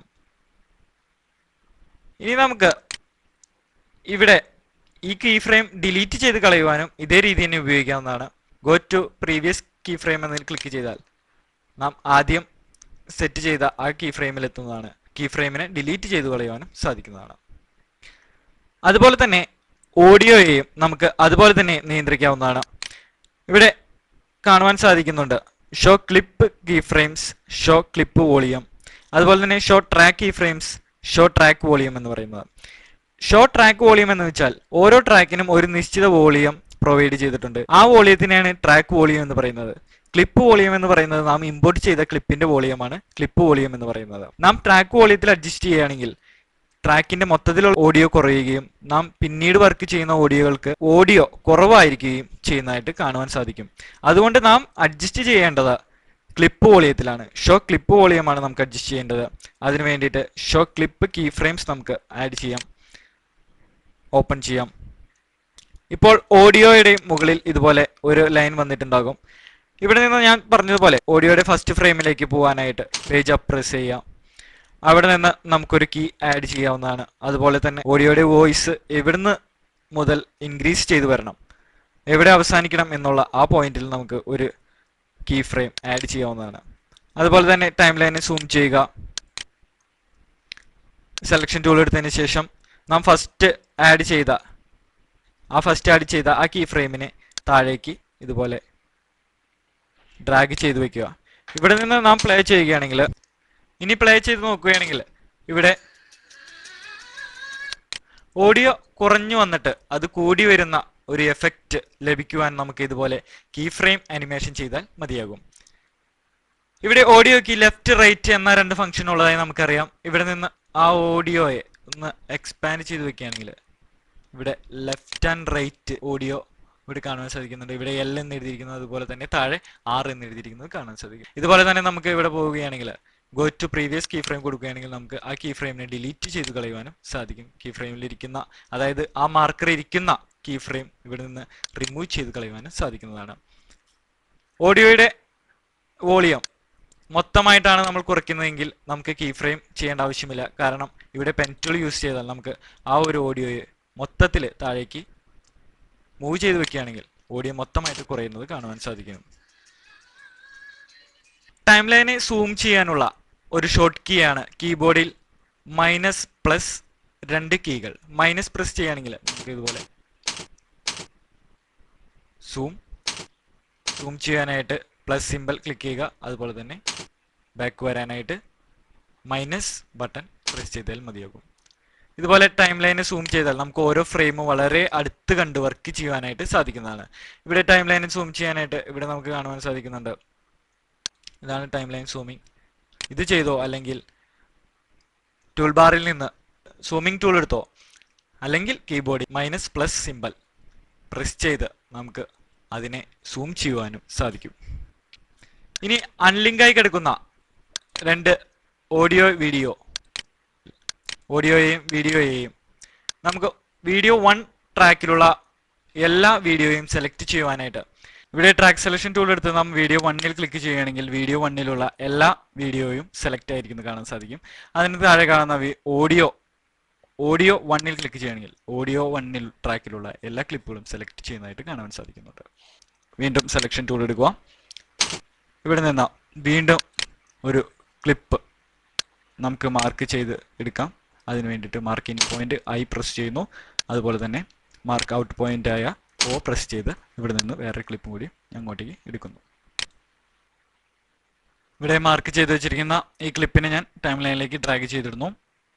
ഇനി നമുക്ക് ഇവിടെ ഈ കീ ഫ്രെയിം ഡിലീറ്റ് ചെയ്ത് കളയുവാനും ഇതേ രീതി തന്നെ ഉപയോഗിക്കാവുന്നതാണ്. Go to previous key frame എന്നതിൽ ക്ലിക്ക് ചെയ്താൽ നാം ആദ്യം സെറ്റ് ചെയ്ത ആ കീ ഫ്രെയിമിൽ എത്തുന്നതാണ്. കീ ഫ്രെയിമിനെ ഡിലീറ്റ് ചെയ്ത് കളയുവാനും സാധിക്കുന്നതാണ്. അതുപോലെ തന്നെ ഓഡിയോയെയും നമുക്ക് അതുപോലെ തന്നെ നിയന്ത്രിക്കാവുന്നതാണ്. ഇവിടെ കാണുവാൻ സാധിക്കുന്നുണ്ട് show clip key frames, show clip volume, അതുപോലെ തന്നെ show track key frames, show track volume എന്ന് പറയുന്നത്. ഷോ ട്രാക്ക് വോളിയം എന്ന് വെച്ചാൽ ഓരോ ട്രാക്കിനും ഒരു നിശ്ചിത വോളിയം പ്രൊവൈഡ് ചെയ്തിട്ടുണ്ട്. ആ വോളിയത്തിനെയാണ് ട്രാക്ക് വോളിയം എന്ന് പറയുന്നത്. ക്ലിപ്പ് വോളിയം എന്ന് പറയുന്നത് നാം ഇമ്പോർട്ട് ചെയ്ത ക്ലിപ്പിന്റെ വോളിയമാണ് ക്ലിപ്പ് വോളിയം എന്ന് പറയുന്നത്. നാം ട്രാക്ക് വോളിയത്തിൽ അഡ്ജസ്റ്റ് ചെയ്യുകയാണെങ്കിൽ ട്രാക്കിന്റെ മൊത്തത്തിലുള്ള ഓഡിയോ കുറയുകയും നാം പിന്നീട് വർക്ക് ചെയ്യുന്ന ഓഡിയോകൾക്ക് ഓഡിയോ കുറവായിരിക്കുകയും ചെയ്യുന്നതായിട്ട് കാണുവാൻ സാധിക്കും. അതുകൊണ്ട് നാം അഡ്ജസ്റ്റ് ചെയ്യേണ്ടത് ക്ലിപ്പ് വോളിയത്തിലാണ്. ഷോ ക്ലിപ്പ് വോളിയമാണ് നമുക്ക് അഡ്ജസ്റ്റ് ചെയ്യേണ്ടത്. അതിന് വേണ്ടിയിട്ട് ഷോ ക്ലിപ്പ് കീ ഫ്രെയിംസ് നമുക്ക് ആഡ് ചെയ്യാം, ഓപ്പൺ ചെയ്യാം. ഇപ്പോൾ ഓഡിയോയുടെ മുകളിൽ ഇതുപോലെ ഒരു ലൈൻ വന്നിട്ടുണ്ടാകും. ഇവിടെ നിന്ന് ഞാൻ പറഞ്ഞതുപോലെ ഓഡിയോയുടെ ഫസ്റ്റ് ഫ്രെയിമിലേക്ക് പോകാനായിട്ട് പേജ് അപ്പ് പ്രസ് ചെയ്യാം. അവിടെ നിന്ന് നമുക്കൊരു കീ ആഡ് ചെയ്യാവുന്നതാണ്. അതുപോലെ തന്നെ ഓഡിയോയുടെ വോയിസ് എവിടുന്ന് മുതൽ ഇൻക്രീസ് ചെയ്തു വരണം, എവിടെ അവസാനിക്കണം എന്നുള്ള ആ പോയിന്റിൽ നമുക്ക് ഒരു കീ ഫ്രെയിം ആഡ് ചെയ്യാവുന്നതാണ്. അതുപോലെ തന്നെ ടൈം ലൈനെ സൂം ചെയ്യുക. സെലക്ഷൻ ടൂൾ എടുത്തതിന് ശേഷം നാം ഫസ്റ്റ് ആഡ് ചെയ്ത ആ ഫസ്റ്റ് ആഡ് ചെയ്ത ആ കീ ഫ്രെയിമിനെ താഴേക്ക് ഇതുപോലെ ഡ്രാഗ് ചെയ്ത് വെക്കുക. ഇവിടെ നിന്ന് നാം പ്ലേ ചെയ്യുകയാണെങ്കിൽ, ഇനി പ്ലേ ചെയ്ത് നോക്കുകയാണെങ്കിൽ ഇവിടെ ഓഡിയോ കുറഞ്ഞു വന്നിട്ട് അത് കൂടി വരുന്ന ഒരു എഫക്റ്റ് ലഭിക്കുവാൻ നമുക്ക് ഇതുപോലെ കീ ഫ്രെയിം അനിമേഷൻ ചെയ്താൽ മതിയാകും. ഇവിടെ ഓഡിയോക്ക് ലെഫ്റ്റ് റൈറ്റ് എന്ന രണ്ട് ഫംഗ്ഷൻ ഉള്ളതായി നമുക്കറിയാം. ഇവിടെ നിന്ന് ആ ഓഡിയോയെ ഒന്ന് എക്സ്പാൻഡ് ചെയ്ത് വെക്കുകയാണെങ്കിൽ ഇവിടെ ലെഫ്റ്റ് ആൻഡ് റൈറ്റ് ഓഡിയോ ഇവിടെ കാണാൻ സാധിക്കുന്നുണ്ട്. ഇവിടെ എൽ എന്ന് എഴുതിയിരിക്കുന്നത്, അതുപോലെ തന്നെ താഴെ ആർ എന്ന് എഴുതിയിരിക്കുന്നത് കാണാൻ സാധിക്കും. ഇതുപോലെ തന്നെ നമുക്ക് ഇവിടെ പോവുകയാണെങ്കിൽ go to previous key frame കൊടുക്കുകയാണെങ്കിൽ നമുക്ക് ആ കീ ഫ്രെയിമിനെ ഡിലീറ്റ് ചെയ്ത് കളയുവാനും സാധിക്കും. കീ ഫ്രെയിമിൽ ഇരിക്കുന്ന, അതായത് ആ മാർക്കർ ഇരിക്കുന്ന കീ ഫ്രെയിം ഇവിടെ നിന്ന് റിമൂവ് ചെയ്ത് കളയുവാനും സാധിക്കുന്നതാണ്. ഓഡിയോയുടെ വോളിയം മൊത്തമായിട്ടാണ് നമ്മൾ കുറയ്ക്കുന്നതെങ്കിൽ നമുക്ക് കീ ഫ്രെയിം ചെയ്യേണ്ട ആവശ്യമില്ല. കാരണം ഇവിടെ പെൻ ടൂൾ യൂസ് ചെയ്താൽ നമുക്ക് ആ ഒരു ഓഡിയോയെ മൊത്തത്തിൽ താഴേക്ക് മൂവ് ചെയ്ത് വെക്കുകയാണെങ്കിൽ ഓഡിയോ മൊത്തമായിട്ട് കുറയുന്നത് കാണുവാൻ സാധിക്കും. ടൈം ലൈനെ സൂം ചെയ്യാനുള്ള ഒരു ഷോർട്ട് കീ ആണ് കീബോർഡിൽ മൈനസ് പ്ലസ് രണ്ട് കീകൾ. മൈനസ് പ്രസ് ചെയ്യുകയാണെങ്കിൽ നമുക്ക് ഇതുപോലെ സൂം സൂം ചെയ്യാനായിട്ട് പ്ലസ് സിമ്പൽ ക്ലിക്ക് ചെയ്യുക. അതുപോലെ തന്നെ ബാക്ക് വരാനായിട്ട് മൈനസ് ബട്ടൺ പ്രസ് ചെയ്താൽ മതിയാകും. ഇതുപോലെ ടൈം ലൈനെ സൂം ചെയ്താൽ നമുക്ക് ഓരോ ഫ്രെയിമും വളരെ അടുത്ത് കണ്ട് വർക്ക് ചെയ്യാനായിട്ട് സാധിക്കുന്നതാണ്. ഇവിടെ ടൈം ലൈനെ സൂം ചെയ്യാനായിട്ട് ഇവിടെ നമുക്ക് കാണുവാൻ സാധിക്കുന്നുണ്ട്. ഇതാണ് ടൈം ലൈൻ സൂമിങ്. ഇത് ചെയ്തോ, അല്ലെങ്കിൽ ടൂൾ ബാറിൽ നിന്ന് സൂമിങ് ടൂൾ എടുത്തോ, അല്ലെങ്കിൽ കീബോർഡിൽ മൈനസ് പ്ലസ് സിമ്പൽ പ്രസ് ചെയ്ത് നമുക്ക് അതിനെ സൂം ചെയ്യുവാനും സാധിക്കും. ഇനി അൺലിങ്കായി കിടക്കുന്ന രണ്ട് ഓഡിയോ വീഡിയോ ഓഡിയോയെയും വീഡിയോയെയും നമുക്ക് വീഡിയോ വൺ ട്രാക്കിലുള്ള എല്ലാ വീഡിയോയും സെലക്ട് ചെയ്യുവാനായിട്ട് ഇവിടെ ട്രാക്ക് സെലക്ഷൻ ടൂൾ എടുത്ത് നാം വീഡിയോ വണ്ണിൽ ക്ലിക്ക് ചെയ്യുകയാണെങ്കിൽ വീഡിയോ വണ്ണിലുള്ള എല്ലാ വീഡിയോയും സെലക്ട് ആയിരിക്കുന്നത് കാണാൻ സാധിക്കും. അതിന് താഴെ കാണുന്ന ഓഡിയോ ഓഡിയോ വണ്ണിൽ ക്ലിക്ക് ചെയ്യുകയാണെങ്കിൽ ഓഡിയോ വണ്ണിൽ ട്രാക്കിലുള്ള എല്ലാ ക്ലിപ്പുകളും സെലക്ട് ചെയ്യുന്നതായിട്ട് കാണാൻ സാധിക്കുന്നുണ്ട്. വീണ്ടും സെലക്ഷൻ ടൂൾ എടുക്കുക. ഇവിടെ നിന്ന് വീണ്ടും ഒരു ക്ലിപ്പ് നമുക്ക് മാർക്ക് ചെയ്ത് എടുക്കാം. അതിന് വേണ്ടിയിട്ട് mark in point I press ചെയ്യുന്നു. അതുപോലെ തന്നെ മാർക്ക് ഔട്ട് പോയിന്റ് ആയ ഓ പ്രസ് ചെയ്ത് ഇവിടെ നിന്ന് വേറെ ക്ലിപ്പും കൂടി അങ്ങോട്ടേക്ക് എടുക്കുന്നു. ഇവിടെ മാർക്ക് ചെയ്ത് വെച്ചിരിക്കുന്ന ഈ ക്ലിപ്പിനെ ഞാൻ ടൈം ലൈനിലേക്ക് ഡ്രാഗ് ചെയ്തിടുന്നു.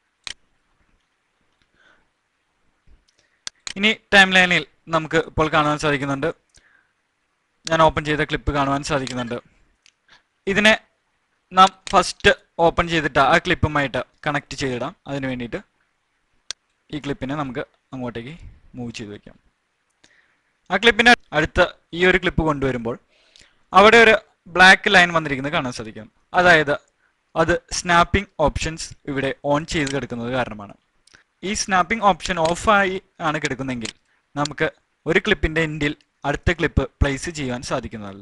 ഇനി ടൈം ലൈനിൽ നമുക്ക് ഇപ്പോൾ കാണുവാൻ സാധിക്കുന്നുണ്ട്, ഞാൻ ഓപ്പൺ ചെയ്ത ക്ലിപ്പ് കാണുവാൻ സാധിക്കുന്നുണ്ട്. ഇതിനെ നാം ഫസ്റ്റ് ഓപ്പൺ ചെയ്തിട്ട് ആ ക്ലിപ്പുമായിട്ട് കണക്ട് ചെയ്തിടാം. അതിന് വേണ്ടിയിട്ട് ഈ ക്ലിപ്പിനെ നമുക്ക് അങ്ങോട്ടേക്ക് മൂവ് ചെയ്ത് വെക്കാം. ആ ക്ലിപ്പിന് അടുത്ത് ഈ ഒരു ക്ലിപ്പ് കൊണ്ടുവരുമ്പോൾ അവിടെ ഒരു ബ്ലാക്ക് ലൈൻ വന്നിരിക്കുന്നത് കാണാൻ സാധിക്കും. അതായത് അത് സ്നാപ്പിംഗ് ഓപ്ഷൻസ് ഇവിടെ ഓൺ ചെയ്ത് കിടക്കുന്നത് കാരണമാണ്. ഈ സ്നാപ്പിംഗ് ഓപ്ഷൻ ഓഫായി ആണ് കിടക്കുന്നതെങ്കിൽ നമുക്ക് ഒരു ക്ലിപ്പിന്റെ എൻഡിൽ അടുത്ത ക്ലിപ്പ് പ്ലേസ് ചെയ്യാൻ സാധിക്കുന്നതല്ല.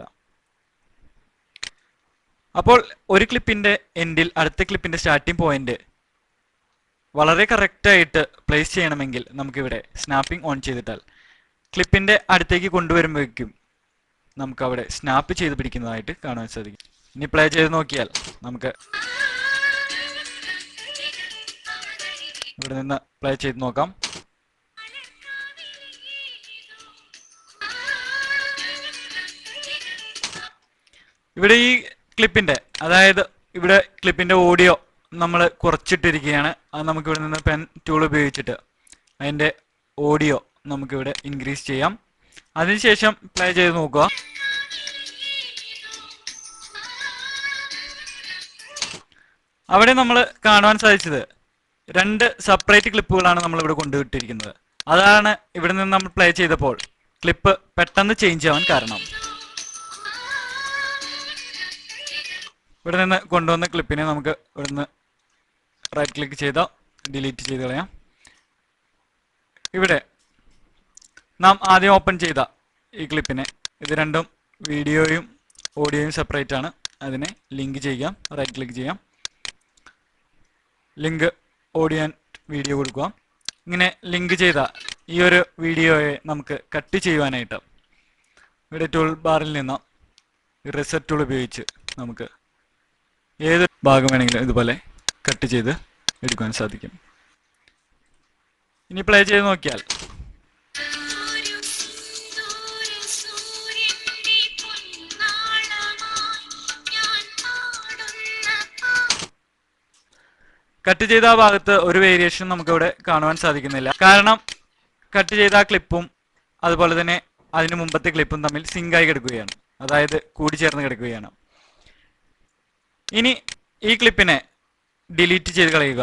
അപ്പോൾ ഒരു ക്ലിപ്പിന്റെ എൻഡിൽ അടുത്ത ക്ലിപ്പിന്റെ സ്റ്റാർട്ടിംഗ് പോയിന്റ് വളരെ കറക്റ്റ് ആയിട്ട് പ്ലേസ് ചെയ്യണമെങ്കിൽ നമുക്കിവിടെ സ്നാപ്പിംഗ് ഓൺ ചെയ്തിട്ടാൽ ക്ലിപ്പിന്റെ അടുത്തേക്ക് കൊണ്ടുവരുമ്പോഴേക്കും നമുക്ക് അവിടെ സ്നാപ്പ് ചെയ്ത് പിടിക്കുന്നതായിട്ട് കാണാൻ സാധിക്കും. ഇനി പ്ലേ ചെയ്ത് നോക്കിയാൽ നമുക്ക് ഇവിടെ നിന്ന് പ്ലേ ചെയ്ത് നോക്കാം. ഇവിടെ ഈ ക്ലിപ്പിന്റെ അതായത് ഇവിടെ ക്ലിപ്പിന്റെ ഓഡിയോ നമ്മൾ കുറച്ചിട്ടിരിക്കുകയാണ്. അത് നമുക്ക് ഇവിടെ നിന്ന് പെൻ ടൂൾ ഉപയോഗിച്ചിട്ട് അതിന്റെ ഓഡിയോ നമുക്കിവിടെ ഇൻക്രീസ് ചെയ്യാം. അതിനുശേഷം പ്ലേ ചെയ്ത് നോക്കുക. അവിടെ നമ്മൾ കാണുവാൻ സാധിച്ചത് രണ്ട് സെപ്പറേറ്റ് ക്ലിപ്പുകളാണ് നമ്മൾ ഇവിടെ കൊണ്ടുവിട്ടിരിക്കുന്നത്. അതാണ് ഇവിടെ നിന്ന് നമ്മൾ പ്ലേ ചെയ്തപ്പോൾ ക്ലിപ്പ് പെട്ടെന്ന് ചേഞ്ച് ആവാൻ കാരണം. ഇവിടെ നിന്ന് കൊണ്ടുവന്ന ക്ലിപ്പിനെ നമുക്ക് ഇവിടെ നിന്ന് റൈറ്റ് ക്ലിക്ക് ചെയ്ത് ഡിലീറ്റ് ചെയ്ത് കളയാം. ഇവിടെ നാം ആദ്യം ഓപ്പൺ ചെയ്ത ഈ ക്ലിപ്പിനെ, ഇത് രണ്ടും വീഡിയോയും ഓഡിയോയും സെപ്പറേറ്റ് ആണ്, അതിനെ ലിങ്ക് ചെയ്യാം. റൈറ്റ് ക്ലിക്ക് ചെയ്യാം, ലിങ്ക് ഓഡിയോ ആൻഡ് വീഡിയോ കൊടുക്കുക. ഇങ്ങനെ ലിങ്ക് ചെയ്ത ഈ ഒരു വീഡിയോയെ നമുക്ക് കട്ട് ചെയ്യുവാനായിട്ട് ഇവിടെ ടൂൾ ബാറിൽ നിന്ന് റിസെറ്റ് ടൂൾ ഉപയോഗിച്ച് നമുക്ക് ഏത് ഭാഗം വേണമെങ്കിലും ഇതുപോലെ കട്ട് ചെയ്ത് എടുക്കാൻ സാധിക്കും. ഇനി പ്ലേ ചെയ്ത് നോക്കിയാൽ കട്ട് ചെയ്ത ആ ഭാഗത്ത് ഒരു വേരിയേഷൻ നമുക്കിവിടെ കാണുവാൻ സാധിക്കുന്നില്ല. കാരണം കട്ട് ചെയ്ത ആ ക്ലിപ്പും അതുപോലെ തന്നെ അതിന് മുമ്പത്തെ ക്ലിപ്പും തമ്മിൽ സിങ്കായി കിടക്കുകയാണ്, അതായത് കൂടിച്ചേർന്ന് കിടക്കുകയാണ്. ഇനി ഈ ക്ലിപ്പിനെ ഡിലീറ്റ് ചെയ്ത് കളയുക.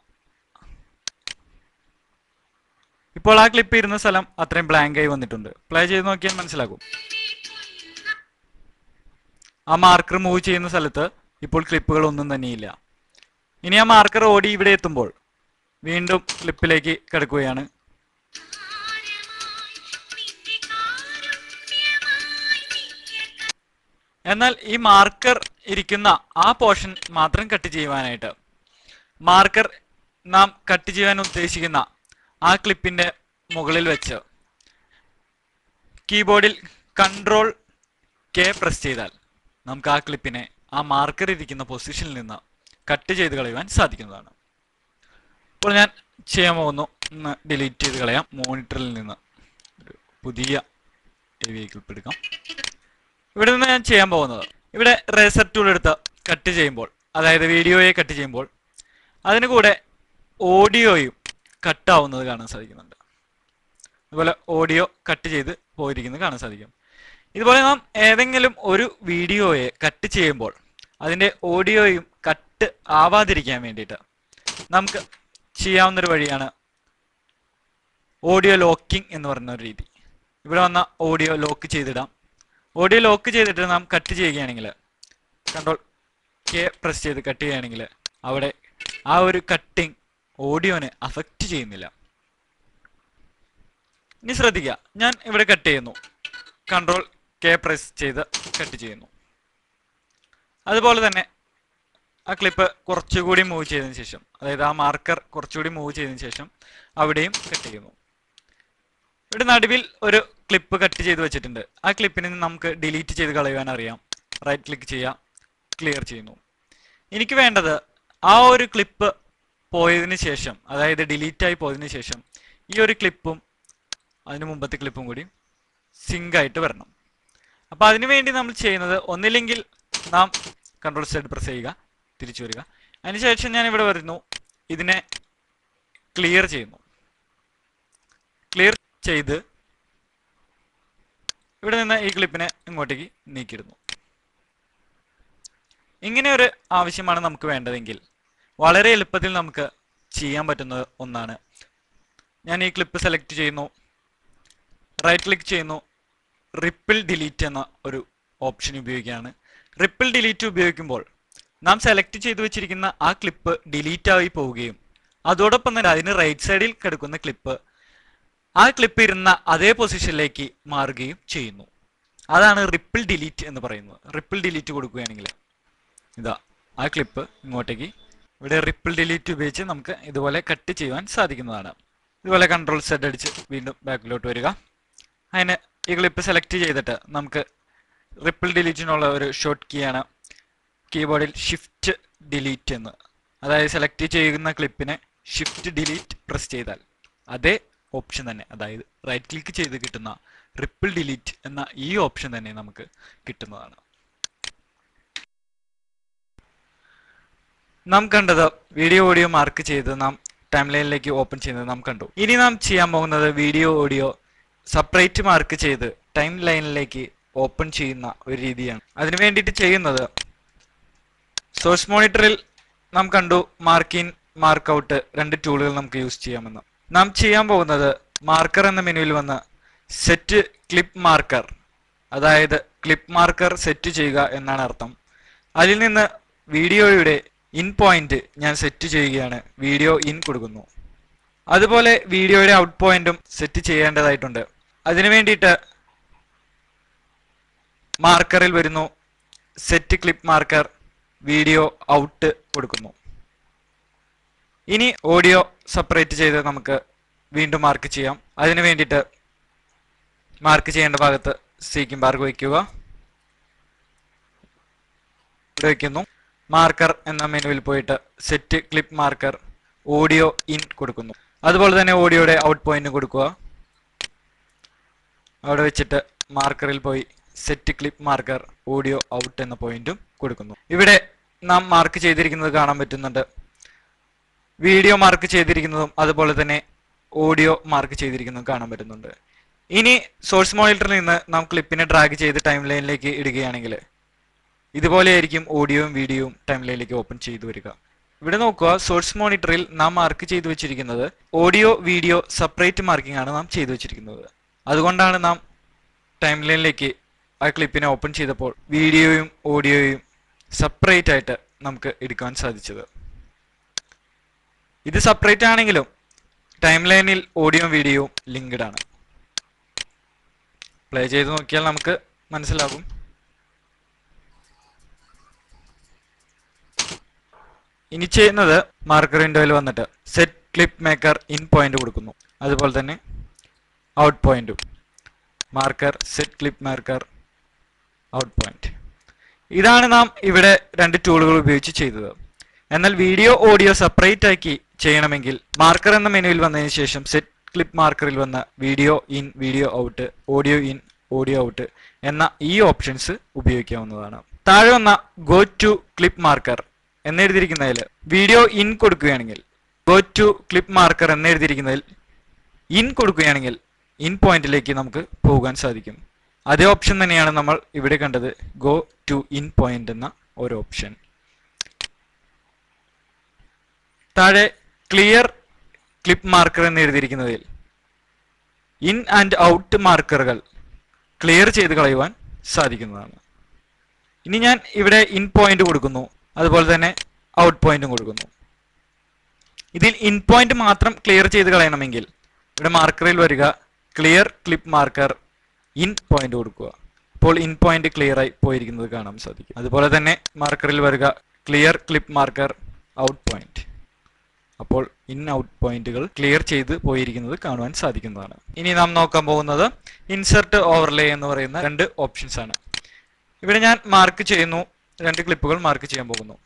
ഇപ്പോൾ ആ ക്ലിപ്പ് ഇരുന്ന സ്ഥലം അത്രയും ബ്ലാങ്ക് ആയി വന്നിട്ടുണ്ട്. പ്ലേ ചെയ്ത് നോക്കിയാൽ മനസ്സിലാകും. ആ മാർക്കർ മൂവ് ചെയ്യുന്ന സ്ഥലത്ത് ഇപ്പോൾ ക്ലിപ്പുകൾ ഒന്നും തന്നെയില്ല. ഇനി ആ മാർക്കർ ഓടി ഇവിടെ എത്തുമ്പോൾ വീണ്ടും ക്ലിപ്പിലേക്ക് കിടക്കുകയാണ്. എന്നാൽ ഈ മാർക്കർ ഇരിക്കുന്ന ആ പോർഷൻ മാത്രം കട്ട് ചെയ്യുവാനായിട്ട് മാർക്കർ നാം കട്ട് ചെയ്യാൻ ഉദ്ദേശിക്കുന്ന ആ ക്ലിപ്പിന്റെ മുകളിൽ വെച്ച് കീബോർഡിൽ കൺട്രോൾ കെ പ്രസ് ചെയ്താൽ നമുക്ക് ആ ക്ലിപ്പിനെ ആ മാർക്കർ ഇരിക്കുന്ന പൊസിഷനിൽ നിന്ന് കട്ട് ചെയ്ത് കളയുവാൻ സാധിക്കുന്നതാണ്. ഇപ്പോൾ ഞാൻ ചെയ്യാൻ പോകുന്നു, ഒന്ന് ഡിലീറ്റ് ചെയ്ത് കളയാം. മോണിറ്ററിൽ നിന്ന് ഒരു പുതിയ ക്ലിപ്പ് എടുക്കാം. ഇവിടെ നിന്ന് ഞാൻ ചെയ്യാൻ പോകുന്നത്, ഇവിടെ റേസർ ടൂൾ എടുത്ത് കട്ട് ചെയ്യുമ്പോൾ, അതായത് വീഡിയോയെ കട്ട് ചെയ്യുമ്പോൾ അതിന് കൂടെ ഓഡിയോയും കട്ടാവുന്നത് കാണാൻ സാധിക്കുന്നുണ്ട്. അതുപോലെ ഓഡിയോ കട്ട് ചെയ്ത് പോയിരിക്കുന്നത് കാണാൻ സാധിക്കും. ഇതുപോലെ നാം ഏതെങ്കിലും ഒരു വീഡിയോയെ കട്ട് ചെയ്യുമ്പോൾ അതിൻ്റെ ഓഡിയോയും കട്ട് ആവാതിരിക്കാൻ വേണ്ടിയിട്ട് നമുക്ക് ചെയ്യാവുന്നൊരു വഴിയാണ് ഓഡിയോ ലോക്കിംഗ് എന്ന് പറയുന്ന ഒരു രീതി. ഇവിടെ വന്ന ഓഡിയോ ലോക്ക് ചെയ്തിടാം. ഓഡിയോ ലോക്ക് ചെയ്തിട്ട് നാം കട്ട് ചെയ്യുകയാണെങ്കിൽ കൺട്രോൾ കെ പ്രസ് ചെയ്ത് കട്ട് ചെയ്യുകയാണെങ്കിൽ അവിടെ ആ ഒരു കട്ടിങ് ഓഡിയോനെ അഫക്റ്റ് ചെയ്യുന്നില്ല. ഇനി ശ്രദ്ധിക്കുക, ഞാൻ ഇവിടെ കട്ട് ചെയ്യുന്നു, കൺട്രോൾ കെ പ്രസ് ചെയ്ത് കട്ട് ചെയ്യുന്നു. അതുപോലെ തന്നെ ആ ക്ലിപ്പ് കുറച്ചുകൂടി മൂവ് ചെയ്തതിന് ശേഷം, അതായത് ആ മാർക്കർ കുറച്ചുകൂടി മൂവ് ചെയ്തതിന് ശേഷം അവിടെയും കട്ട് ചെയ്യുന്നു. ഇവിടെ നടുവിൽ ഒരു ക്ലിപ്പ് കട്ട് ചെയ്ത് വെച്ചിട്ടുണ്ട്. ആ ക്ലിപ്പിനെ നമുക്ക് ഡിലീറ്റ് ചെയ്ത് കളയുവാൻ അറിയാം. റൈറ്റ് ക്ലിക്ക് ചെയ്യാം, ക്ലിയർ ചെയ്യുന്നു. എനിക്ക് വേണ്ടത് ആ ഒരു ക്ലിപ്പ് പോയതിന് ശേഷം, അതായത് ഡിലീറ്റ് ആയി പോയതിനു ശേഷം ഈ ഒരു ക്ലിപ്പും അതിന് മുമ്പത്തെ ക്ലിപ്പും കൂടി സിങ്ക് ആയിട്ട് വരണം. അപ്പൊ അതിനുവേണ്ടി നമ്മൾ ചെയ്യുന്നത്, ഒന്നില്ലെങ്കിൽ നാം കൺട്രോൾ സെഡ് പ്രസ് ചെയ്യുക, തിരിച്ചു വരിക. അതിനുശേഷം ഞാൻ ഇവിടെ വരുന്നു, ഇതിനെ ക്ലിയർ ചെയ്യുന്നു. ക്ലിയർ ചെയ്ത് ഇവിടെ നിന്ന് ഈ ക്ലിപ്പിനെ ഇങ്ങോട്ടേക്ക് നീക്കിയിടുന്നു. ഇങ്ങനെ ഒരു ആവശ്യമാണ് നമുക്ക് വേണ്ടതെങ്കിൽ വളരെ എളുപ്പത്തിൽ നമുക്ക് ചെയ്യാൻ പറ്റുന്ന ഒന്നാണ്. ഞാൻ ഈ ക്ലിപ്പ് സെലക്ട് ചെയ്യുന്നു, റൈറ്റ് ക്ലിക്ക് ചെയ്യുന്നു, റിപ്പിൾ ഡിലീറ്റ് എന്ന ഒരു ഓപ്ഷൻ ഉപയോഗിക്കുകയാണ്. റിപ്പിൾ ഡിലീറ്റ് ഉപയോഗിക്കുമ്പോൾ നാം സെലക്ട് ചെയ്തു വെച്ചിരിക്കുന്ന ആ ക്ലിപ്പ് ഡിലീറ്റ് ആയി പോവുകയും അതോടൊപ്പം തന്നെ അതിന് റൈറ്റ് സൈഡിൽ കിടക്കുന്ന ക്ലിപ്പ് ആ ക്ലിപ്പ് ഇരുന്ന അതേ പൊസിഷനിലേക്ക് മാറുകയും ചെയ്യുന്നു. അതാണ് റിപ്പിൾ ഡിലീറ്റ് എന്ന് പറയുന്നത്. റിപ്പിൾ ഡിലീറ്റ് കൊടുക്കുകയാണെങ്കിൽ ഇതാ ആ ക്ലിപ്പ് ഇങ്ങോട്ടേക്ക്, ഇവിടെ റിപ്പിൾ ഡിലീറ്റ് ഉപയോഗിച്ച് നമുക്ക് ഇതുപോലെ കട്ട് ചെയ്യുവാൻ സാധിക്കുന്നതാണ്. ഇതുപോലെ കൺട്രോൾ സെഡ് അടിച്ച് വീണ്ടും ബാക്കിലോട്ട് വരിക. അതിന് ഈ ക്ലിപ്പ് സെലക്ട് ചെയ്തിട്ട് നമുക്ക് റിപ്പിൾ ഡിലീറ്റിനുള്ള ഒരു ഷോർട്ട് കീ ആണ് കീബോർഡിൽ ഷിഫ്റ്റ് ഡിലീറ്റ് എന്ന്. അതായത് സെലക്ട് ചെയ്യുന്ന ക്ലിപ്പിനെ ഷിഫ്റ്റ് ഡിലീറ്റ് പ്രസ് ചെയ്താൽ അതേ ഓപ്ഷൻ തന്നെ, അതായത് റൈറ്റ് ക്ലിക്ക് ചെയ്ത് കിട്ടുന്ന റിപ്പിൾ ഡിലീറ്റ് എന്ന ഈ ഓപ്ഷൻ തന്നെ നമുക്ക് കിട്ടുന്നതാണ്. നാം കണ്ടത് വീഡിയോ ഓഡിയോ മാർക്ക് ചെയ്ത് നാം ടൈം ലൈനിലേക്ക് ഓപ്പൺ ചെയ്യുന്നത് നാം കണ്ടു. ഇനി നാം ചെയ്യാൻ പോകുന്നത് വീഡിയോ ഓഡിയോ സെപ്പറേറ്റ് മാർക്ക് ചെയ്ത് ടൈം ലൈനിലേക്ക് ഓപ്പൺ ചെയ്യുന്ന ഒരു രീതിയാണ്. അതിനു വേണ്ടിയിട്ട് ചെയ്യുന്നത്, സോഴ്സ് മോണിറ്ററിൽ നാം കണ്ടു മാർക്ക് ഇൻ മാർക്ക് ഔട്ട് രണ്ട് ടൂളുകൾ നമുക്ക് യൂസ് ചെയ്യാമെന്ന്. നാം ചെയ്യാൻ പോകുന്നത് മാർക്കർ എന്ന മെനുവിൽ വന്ന് സെറ്റ് ക്ലിപ്പ് മാർക്കർ, അതായത് ക്ലിപ്പ് മാർക്കർ സെറ്റ് ചെയ്യുക എന്നാണ് അർത്ഥം. അതിൽ നിന്ന് വീഡിയോയുടെ ഇൻ പോയിന്റ് ഞാൻ സെറ്റ് ചെയ്യുകയാണ്. വീഡിയോ ഇൻ കൊടുക്കുന്നു. അതുപോലെ വീഡിയോയുടെ ഔട്ട് പോയിന്റും സെറ്റ് ചെയ്യേണ്ടതായിട്ടുണ്ട്. അതിനു വേണ്ടിയിട്ട് മാർക്കറിൽ വരുന്നു, set clip marker, video out കൊടുക്കുന്നു. ഇനി ഓഡിയോ സെപ്പറേറ്റ് ചെയ്ത് നമുക്ക് വീണ്ടും മാർക്ക് ചെയ്യാം. അതിനു വേണ്ടിയിട്ട് മാർക്ക് ചെയ്യേണ്ട ഭാഗത്ത് സീക്കിംഗ് ബാർ വയ്ക്കുക, ഇവിടെ വയ്ക്കുന്നു. മാർക്കർ എന്ന മെനുവിൽ പോയിട്ട് set clip marker, audio in കൊടുക്കുന്നു. അതുപോലെ തന്നെ ഓഡിയോയുടെ ഔട്ട് പോയിന്റ് കൊടുക്കുക. അവിടെ വെച്ചിട്ട് മാർക്കറിൽ പോയി set clip marker, audio out എന്ന പോയിന്റും കൊടുക്കുന്നു. ഇവിടെ നാം മാർക്ക് ചെയ്തിരിക്കുന്നത് കാണാൻ പറ്റുന്നുണ്ട്. വീഡിയോ മാർക്ക് ചെയ്തിരിക്കുന്നതും അതുപോലെ തന്നെ ഓഡിയോ മാർക്ക് ചെയ്തിരിക്കുന്നതും കാണാൻ പറ്റുന്നുണ്ട്. ഇനി സോഴ്സ് മോണിറ്ററിൽ നിന്ന് നാം ക്ലിപ്പിനെ ഡ്രാഗ് ചെയ്ത് ടൈം ലൈനിലേക്ക് ഇടുകയാണെങ്കിൽ ഇതുപോലെയായിരിക്കും ഓഡിയോയും വീഡിയോയും ടൈം ലൈനിലേക്ക് ഓപ്പൺ ചെയ്തു വരിക. ഇവിടെ നോക്കുക, സോഴ്സ് മോണിറ്ററിൽ നാം മാർക്ക് ചെയ്തു വെച്ചിരിക്കുന്നത് ഓഡിയോ വീഡിയോ സെപ്പറേറ്റ് മാർക്കിംഗ് ആണ് നാം ചെയ്തു വെച്ചിരിക്കുന്നത്. അതുകൊണ്ടാണ് നാം ടൈം ലൈനിലേക്ക് ആ ക്ലിപ്പിനെ ഓപ്പൺ ചെയ്തപ്പോൾ വീഡിയോയും ഓഡിയോയും സെപ്പറേറ്റ് ആയിട്ട് നമുക്ക് എടുക്കാൻ സാധിച്ചത്. ഇത് സെപ്പറേറ്റ് ആണെങ്കിലും ടൈം ലൈനിൽ ഓഡിയോയും വീഡിയോയും ലിങ്ക്ഡ് ആണ്. പ്ലേ ചെയ്ത് നോക്കിയാൽ നമുക്ക് മനസ്സിലാകും. ഇനി ചെയ്യുന്നത് മാർക്കർ വിൻഡോയിൽ വന്നിട്ട് set clip maker in point കൊടുക്കുന്നു. അതുപോലെ തന്നെ ഔട്ട് പോയിന്റും marker set clip marker out point. ഇതാണ് നാം ഇവിടെ രണ്ട് ടൂളുകൾ ഉപയോഗിച്ച് ചെയ്തത്. എന്നാൽ വീഡിയോ ഓഡിയോ സെപ്പറേറ്റ് ആക്കി ചെയ്യണമെങ്കിൽ മാർക്കർ എന്ന മെനുവിൽ വന്നതിന് ശേഷം സെറ്റ് ക്ലിപ്പ് മാർക്കറിൽ വന്ന video in video out, audio in audio out എന്ന ഈ ഓപ്ഷൻസ് ഉപയോഗിക്കാവുന്നതാണ്. താഴെ വന്ന ഗോ ടു ക്ലിപ്പ് മാർക്കർ എന്നെഴുതിയിരിക്കുന്നതിൽ വീഡിയോ ഇൻ കൊടുക്കുകയാണെങ്കിൽ, ഗോ ടു ക്ലിപ്പ് മാർക്കർ എന്നെഴുതിയിരിക്കുന്നതിൽ ഇൻ കൊടുക്കുകയാണെങ്കിൽ ഇൻ പോയിന്റിലേക്ക് നമുക്ക് പോകാൻ സാധിക്കും. അതേ ഓപ്ഷൻ തന്നെയാണ് നമ്മൾ ഇവിടെ കണ്ടത്, ഗോ ടു ഇൻ പോയിന്റ് എന്ന ഒരു ഓപ്ഷൻ. താഴെ ക്ലിയർ ക്ലിപ്പ് മാർക്കർ എന്ന് എഴുതിയിരിക്കുന്നതിൽ ഇൻ ആൻഡ് ഔട്ട് മാർക്കറുകൾ ക്ലിയർ ചെയ്ത് കളയുവാൻ സാധിക്കുന്നതാണ്. ഇനി ഞാൻ ഇവിടെ ഇൻ പോയിന്റ് കൊടുക്കുന്നു, അതുപോലെ തന്നെ ഔട്ട് പോയിന്റും കൊടുക്കുന്നു. ഇതിൽ ഇൻ പോയിന്റ് മാത്രം ക്ലിയർ ചെയ്ത് കളയണമെങ്കിൽ ഇവിടെ മാർക്കറിൽ വരിക, clear clip marker in point കൊടുക്കുക. ഇപ്പോൾ ഇൻ പോയിന്റ് ക്ലിയർ ആയി പോയിരിക്കുന്നത് കാണാൻ സാധിക്കും. അതുപോലെ തന്നെ മാർക്കറിൽ വരിക clear clip marker out point. അപ്പോൾ ഇൻ ഔട്ട് പോയിന്റുകൾ ക്ലിയർ ചെയ്ത് പോയിരിക്കുന്നത് കാണുവാൻ സാധിക്കുന്നതാണ്. ഇനി നാം നോക്കാൻ പോകുന്നത് ഇൻസെർട്ട് ഓവർലേ എന്ന് പറയുന്ന രണ്ട് ഓപ്ഷൻസ് ആണ്. ഇവിടെ ഞാൻ മാർക്ക് ചെയ്യുന്നു, രണ്ട് ക്ലിപ്പുകൾ മാർക്ക് ചെയ്യാൻ പോകുന്നു.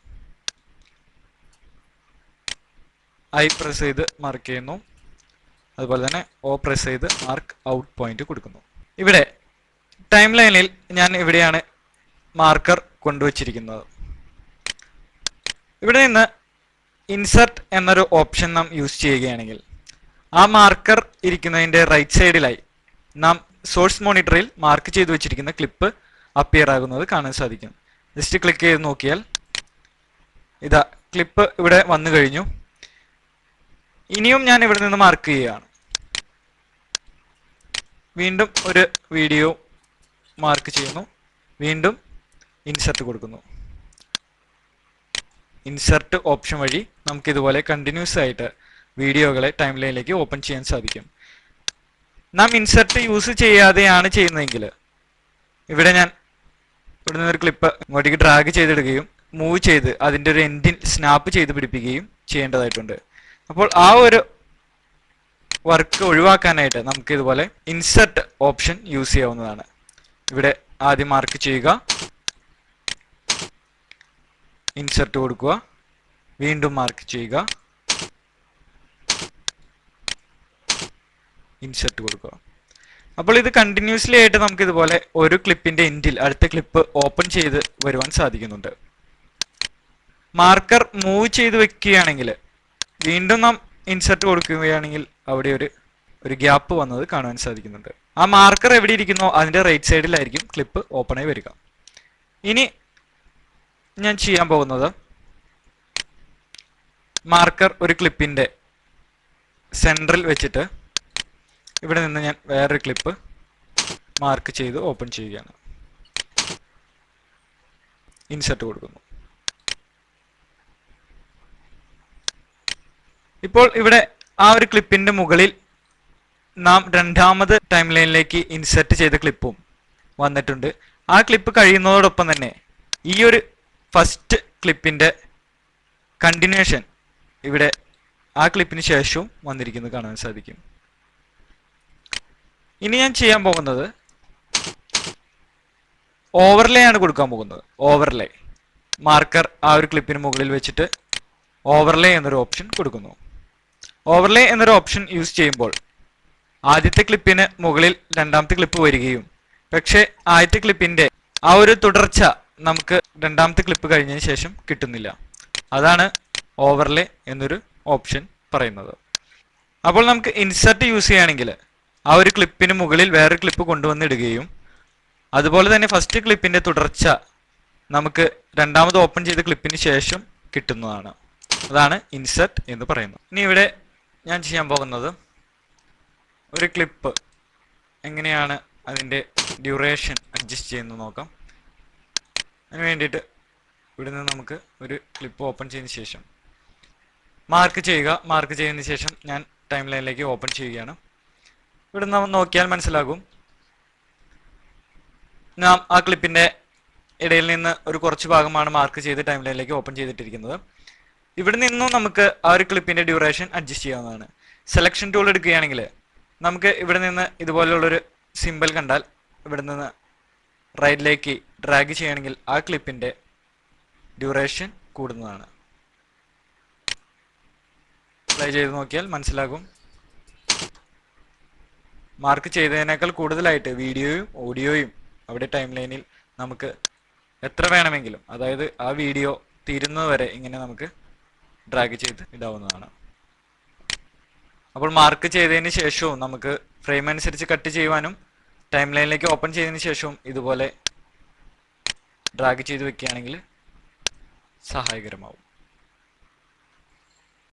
ഐ പ്രസ് ചെയ്ത് മാർക്ക് ചെയ്യുന്നു, അതുപോലെ തന്നെ ഓ പ്രസ് ചെയ്ത് മാർക്ക് ഔട്ട് പോയിന്റ് കൊടുക്കുന്നു. ഇവിടെ ടൈം ലൈനിൽ ഞാൻ ഇവിടെയാണ് മാർക്കർ കൊണ്ടുവച്ചിരിക്കുന്നത്. ഇവിടെ നിന്ന് ഇൻസെർട്ട് എന്നൊരു ഓപ്ഷൻ നാം യൂസ് ചെയ്യുകയാണെങ്കിൽ ആ മാർക്കർ ഇരിക്കുന്നതിൻ്റെ റൈറ്റ് സൈഡിലായി നാം സോഴ്സ് മോണിറ്ററിൽ മാർക്ക് ചെയ്തു വെച്ചിരിക്കുന്ന ക്ലിപ്പ് അപ്പിയർ ആകുന്നത് കാണാൻ സാധിക്കും. ജസ്റ്റ് ക്ലിക്ക് ചെയ്ത് നോക്കിയാൽ ഇതാ ക്ലിപ്പ് ഇവിടെ വന്നു കഴിഞ്ഞു. ഇനിയും ഞാൻ ഇവിടെ നിന്ന് മാർക്ക് ചെയ്യുകയാണ്. വീണ്ടും ഒരു വീഡിയോ മാർക്ക് ചെയ്യുന്നു, വീണ്ടും ഇൻസെർട്ട് കൊടുക്കുന്നു. ഇൻസെർട്ട് ഓപ്ഷൻ വഴി നമുക്ക് ഇതുപോലെ കണ്ടിന്യൂസ് ആയിട്ട് വീഡിയോകളെ ടൈം ലൈനിലേക്ക് ഓപ്പൺ ചെയ്യാൻ സാധിക്കും. നാം ഇൻസെർട്ട് യൂസ് ചെയ്യാതെയാണ് ചെയ്യുന്നതെങ്കിൽ ഇവിടെ ഞാൻ ഇവിടെ നിന്നൊരു ക്ലിപ്പ് ഇങ്ങോട്ടേക്ക് ഡ്രാഗ് ചെയ്തിടുകയും മൂവ് ചെയ്ത് അതിൻ്റെ ഒരു എൻഡിൽ സ്നാപ്പ് ചെയ്ത് പിടിപ്പിക്കുകയും ചെയ്യേണ്ടതായിട്ടുണ്ട്. അപ്പോൾ ആ ഒരു വർക്ക് ഒഴിവാക്കാനായിട്ട് നമുക്ക് ഇതുപോലെ ഇൻസെർട്ട് ഓപ്ഷൻ യൂസ് ചെയ്യാവുന്നതാണ്. ഇവിടെ ആദ്യം മാർക്ക് ചെയ്യുക, ഇൻസെർട്ട് കൊടുക്കുക, വീണ്ടും മാർക്ക് ചെയ്യുക, ഇൻസെർട്ട് കൊടുക്കുക. അപ്പോൾ ഇത് കണ്ടിന്യൂസ്ലി ആയിട്ട് നമുക്ക് ഇതുപോലെ ഒരു ക്ലിപ്പിന്റെ എൻഡിൽ അടുത്ത ക്ലിപ്പ് ഓപ്പൺ ചെയ്ത് വരുവാൻ സാധിക്കുന്നുണ്ട്. മാർക്കർ മൂവ് ചെയ്ത് വെക്കുകയാണെങ്കിൽ വീണ്ടും നാം ഇൻസെർട്ട് കൊടുക്കുകയാണെങ്കിൽ അവിടെ ഒരു ഒരു ഗ്യാപ്പ് വന്നത് കാണുവാൻ സാധിക്കുന്നുണ്ട്. ആ മാർക്കർ എവിടെ ഇരിക്കുന്നോ അതിന്റെ റൈറ്റ് സൈഡിലായിരിക്കും ക്ലിപ്പ് ഓപ്പൺ ആയി വരിക. ഇനി ഞാൻ ചെയ്യാൻ പോകുന്നത് മാർക്കർ ഒരു ക്ലിപ്പിന്റെ സെൻട്രൽ വെച്ചിട്ട് ഇവിടെ നിന്ന് ഞാൻ വേറൊരു ക്ലിപ്പ് മാർക്ക് ചെയ്ത് ഓപ്പൺ ചെയ്യുകയാണ്. ഇൻസെർട്ട് കൊടുക്കുന്നു. ഇപ്പോൾ ഇവിടെ ആ ഒരു ക്ലിപ്പിന്റെ മുകളിൽ നാം രണ്ടാമത് ടൈം ലൈനിലേക്ക് ഇൻസെർട്ട് ചെയ്ത ക്ലിപ്പും വന്നിട്ടുണ്ട്. ആ ക്ലിപ്പ് കഴിയുന്നതോടൊപ്പം തന്നെ ഈ ഒരു ഫസ്റ്റ് ക്ലിപ്പിന്റെ കണ്ടിന്യൂഷൻ ഇവിടെ ആ ക്ലിപ്പിന് ശേഷവും വന്നിരിക്കുന്നത് കാണാൻ സാധിക്കും. ഇനി ഞാൻ ചെയ്യാൻ പോകുന്നത് ഓവർലേ ആണ് കൊടുക്കാൻ പോകുന്നത്. ഓവർലേ മാർക്കർ ആ ഒരു ക്ലിപ്പിന് മുകളിൽ വെച്ചിട്ട് ഓവർലേ എന്നൊരു ഓപ്ഷൻ കൊടുക്കുന്നു. ഓവർലേ എന്നൊരു ഓപ്ഷൻ യൂസ് ചെയ്യുമ്പോൾ ആദ്യത്തെ ക്ലിപ്പിന് മുകളിൽ രണ്ടാമത്തെ ക്ലിപ്പ് വരികയും പക്ഷെ ആദ്യത്തെ ക്ലിപ്പിന്റെ ആ ഒരു തുടർച്ച നമുക്ക് രണ്ടാമത്തെ ക്ലിപ്പ് കഴിഞ്ഞതിന് ശേഷം കിട്ടുന്നില്ല. അതാണ് ഓവർലേ എന്നൊരു ഓപ്ഷൻ പറയുന്നത്. അപ്പോൾ നമുക്ക് ഇൻസെർട്ട് യൂസ് ചെയ്യുകയാണെങ്കിൽ ആ ഒരു ക്ലിപ്പിന് മുകളിൽ വേറൊരു ക്ലിപ്പ് കൊണ്ടുവന്നിടുകയും അതുപോലെ തന്നെ ഫസ്റ്റ് ക്ലിപ്പിന്റെ തുടർച്ച നമുക്ക് രണ്ടാമത് ഓപ്പൺ ചെയ്ത ക്ലിപ്പിന് ശേഷം കിട്ടുന്നതാണ്. അതാണ് ഇൻസെർട്ട് എന്ന് പറയുന്നത്. ഇനി ഇവിടെ ഞാൻ ചെയ്യാൻ പോകുന്നത് ഒരു ക്ലിപ്പ് എങ്ങനെയാണ് അതിൻ്റെ ഡ്യൂറേഷൻ അഡ്ജസ്റ്റ് ചെയ്യുന്നത് നോക്കാം. അതിന് വേണ്ടിയിട്ട് ഇവിടെ നിന്ന് നമുക്ക് ഒരു ക്ലിപ്പ് ഓപ്പൺ ചെയ്തതിന് ശേഷം മാർക്ക് ചെയ്യുക. മാർക്ക് ചെയ്തതിന് ശേഷം ഞാൻ ടൈം ലൈനിലേക്ക് ഓപ്പൺ ചെയ്യുകയാണ്. ഇവിടെ നമ്മൾ നോക്കിയാൽ മനസ്സിലാകും നാം ആ ക്ലിപ്പിൻ്റെ ഇടയിൽ നിന്ന് ഒരു കുറച്ച് ഭാഗമാണ് മാർക്ക് ചെയ്ത് ടൈം ലൈനിലേക്ക് ഓപ്പൺ ചെയ്തിട്ടിരിക്കുന്നത്. ഇവിടെ നിന്നും നമുക്ക് ആ ഒരു ക്ലിപ്പിൻ്റെ ഡ്യൂറേഷൻ അഡ്ജസ്റ്റ് ചെയ്യാവുന്നതാണ്. സെലക്ഷൻ ടൂൾ എടുക്കുകയാണെങ്കിൽ നമുക്ക് ഇവിടെ നിന്ന് ഇതുപോലുള്ളൊരു സിമ്പിൾ കണ്ടാൽ ഇവിടെ നിന്ന് റൈറ്റിലേക്ക് ഡ്രാഗ് ചെയ്യുകയാണെങ്കിൽ ആ ക്ലിപ്പിൻ്റെ ഡ്യൂറേഷൻ കൂടുന്നതാണ്. പ്ലേ ചെയ്ത് നോക്കിയാൽ മനസ്സിലാകും മാർക്ക് ചെയ്തതിനേക്കാൾ കൂടുതലായിട്ട് വീഡിയോയും ഓഡിയോയും അവിടെ ടൈം ലൈനിൽ നമുക്ക് എത്ര വേണമെങ്കിലും, അതായത് ആ വീഡിയോ തീരുന്നത് വരെ ഇങ്ങനെ നമുക്ക് ഡ്രാഗ് ചെയ്ത് ഇടാവുന്നതാണ്. അപ്പോൾ മാർക്ക് ചെയ്തതിന് ശേഷവും നമുക്ക് ഫ്രെയിം അനുസരിച്ച് കട്ട് ചെയ്യുവാനും ടൈം ലൈനിലേക്ക് ഓപ്പൺ ചെയ്തതിന് ശേഷവും ഇതുപോലെ ഡ്രാഗ് ചെയ്ത് വെക്കുകയാണെങ്കിൽ സഹായകരമാവും.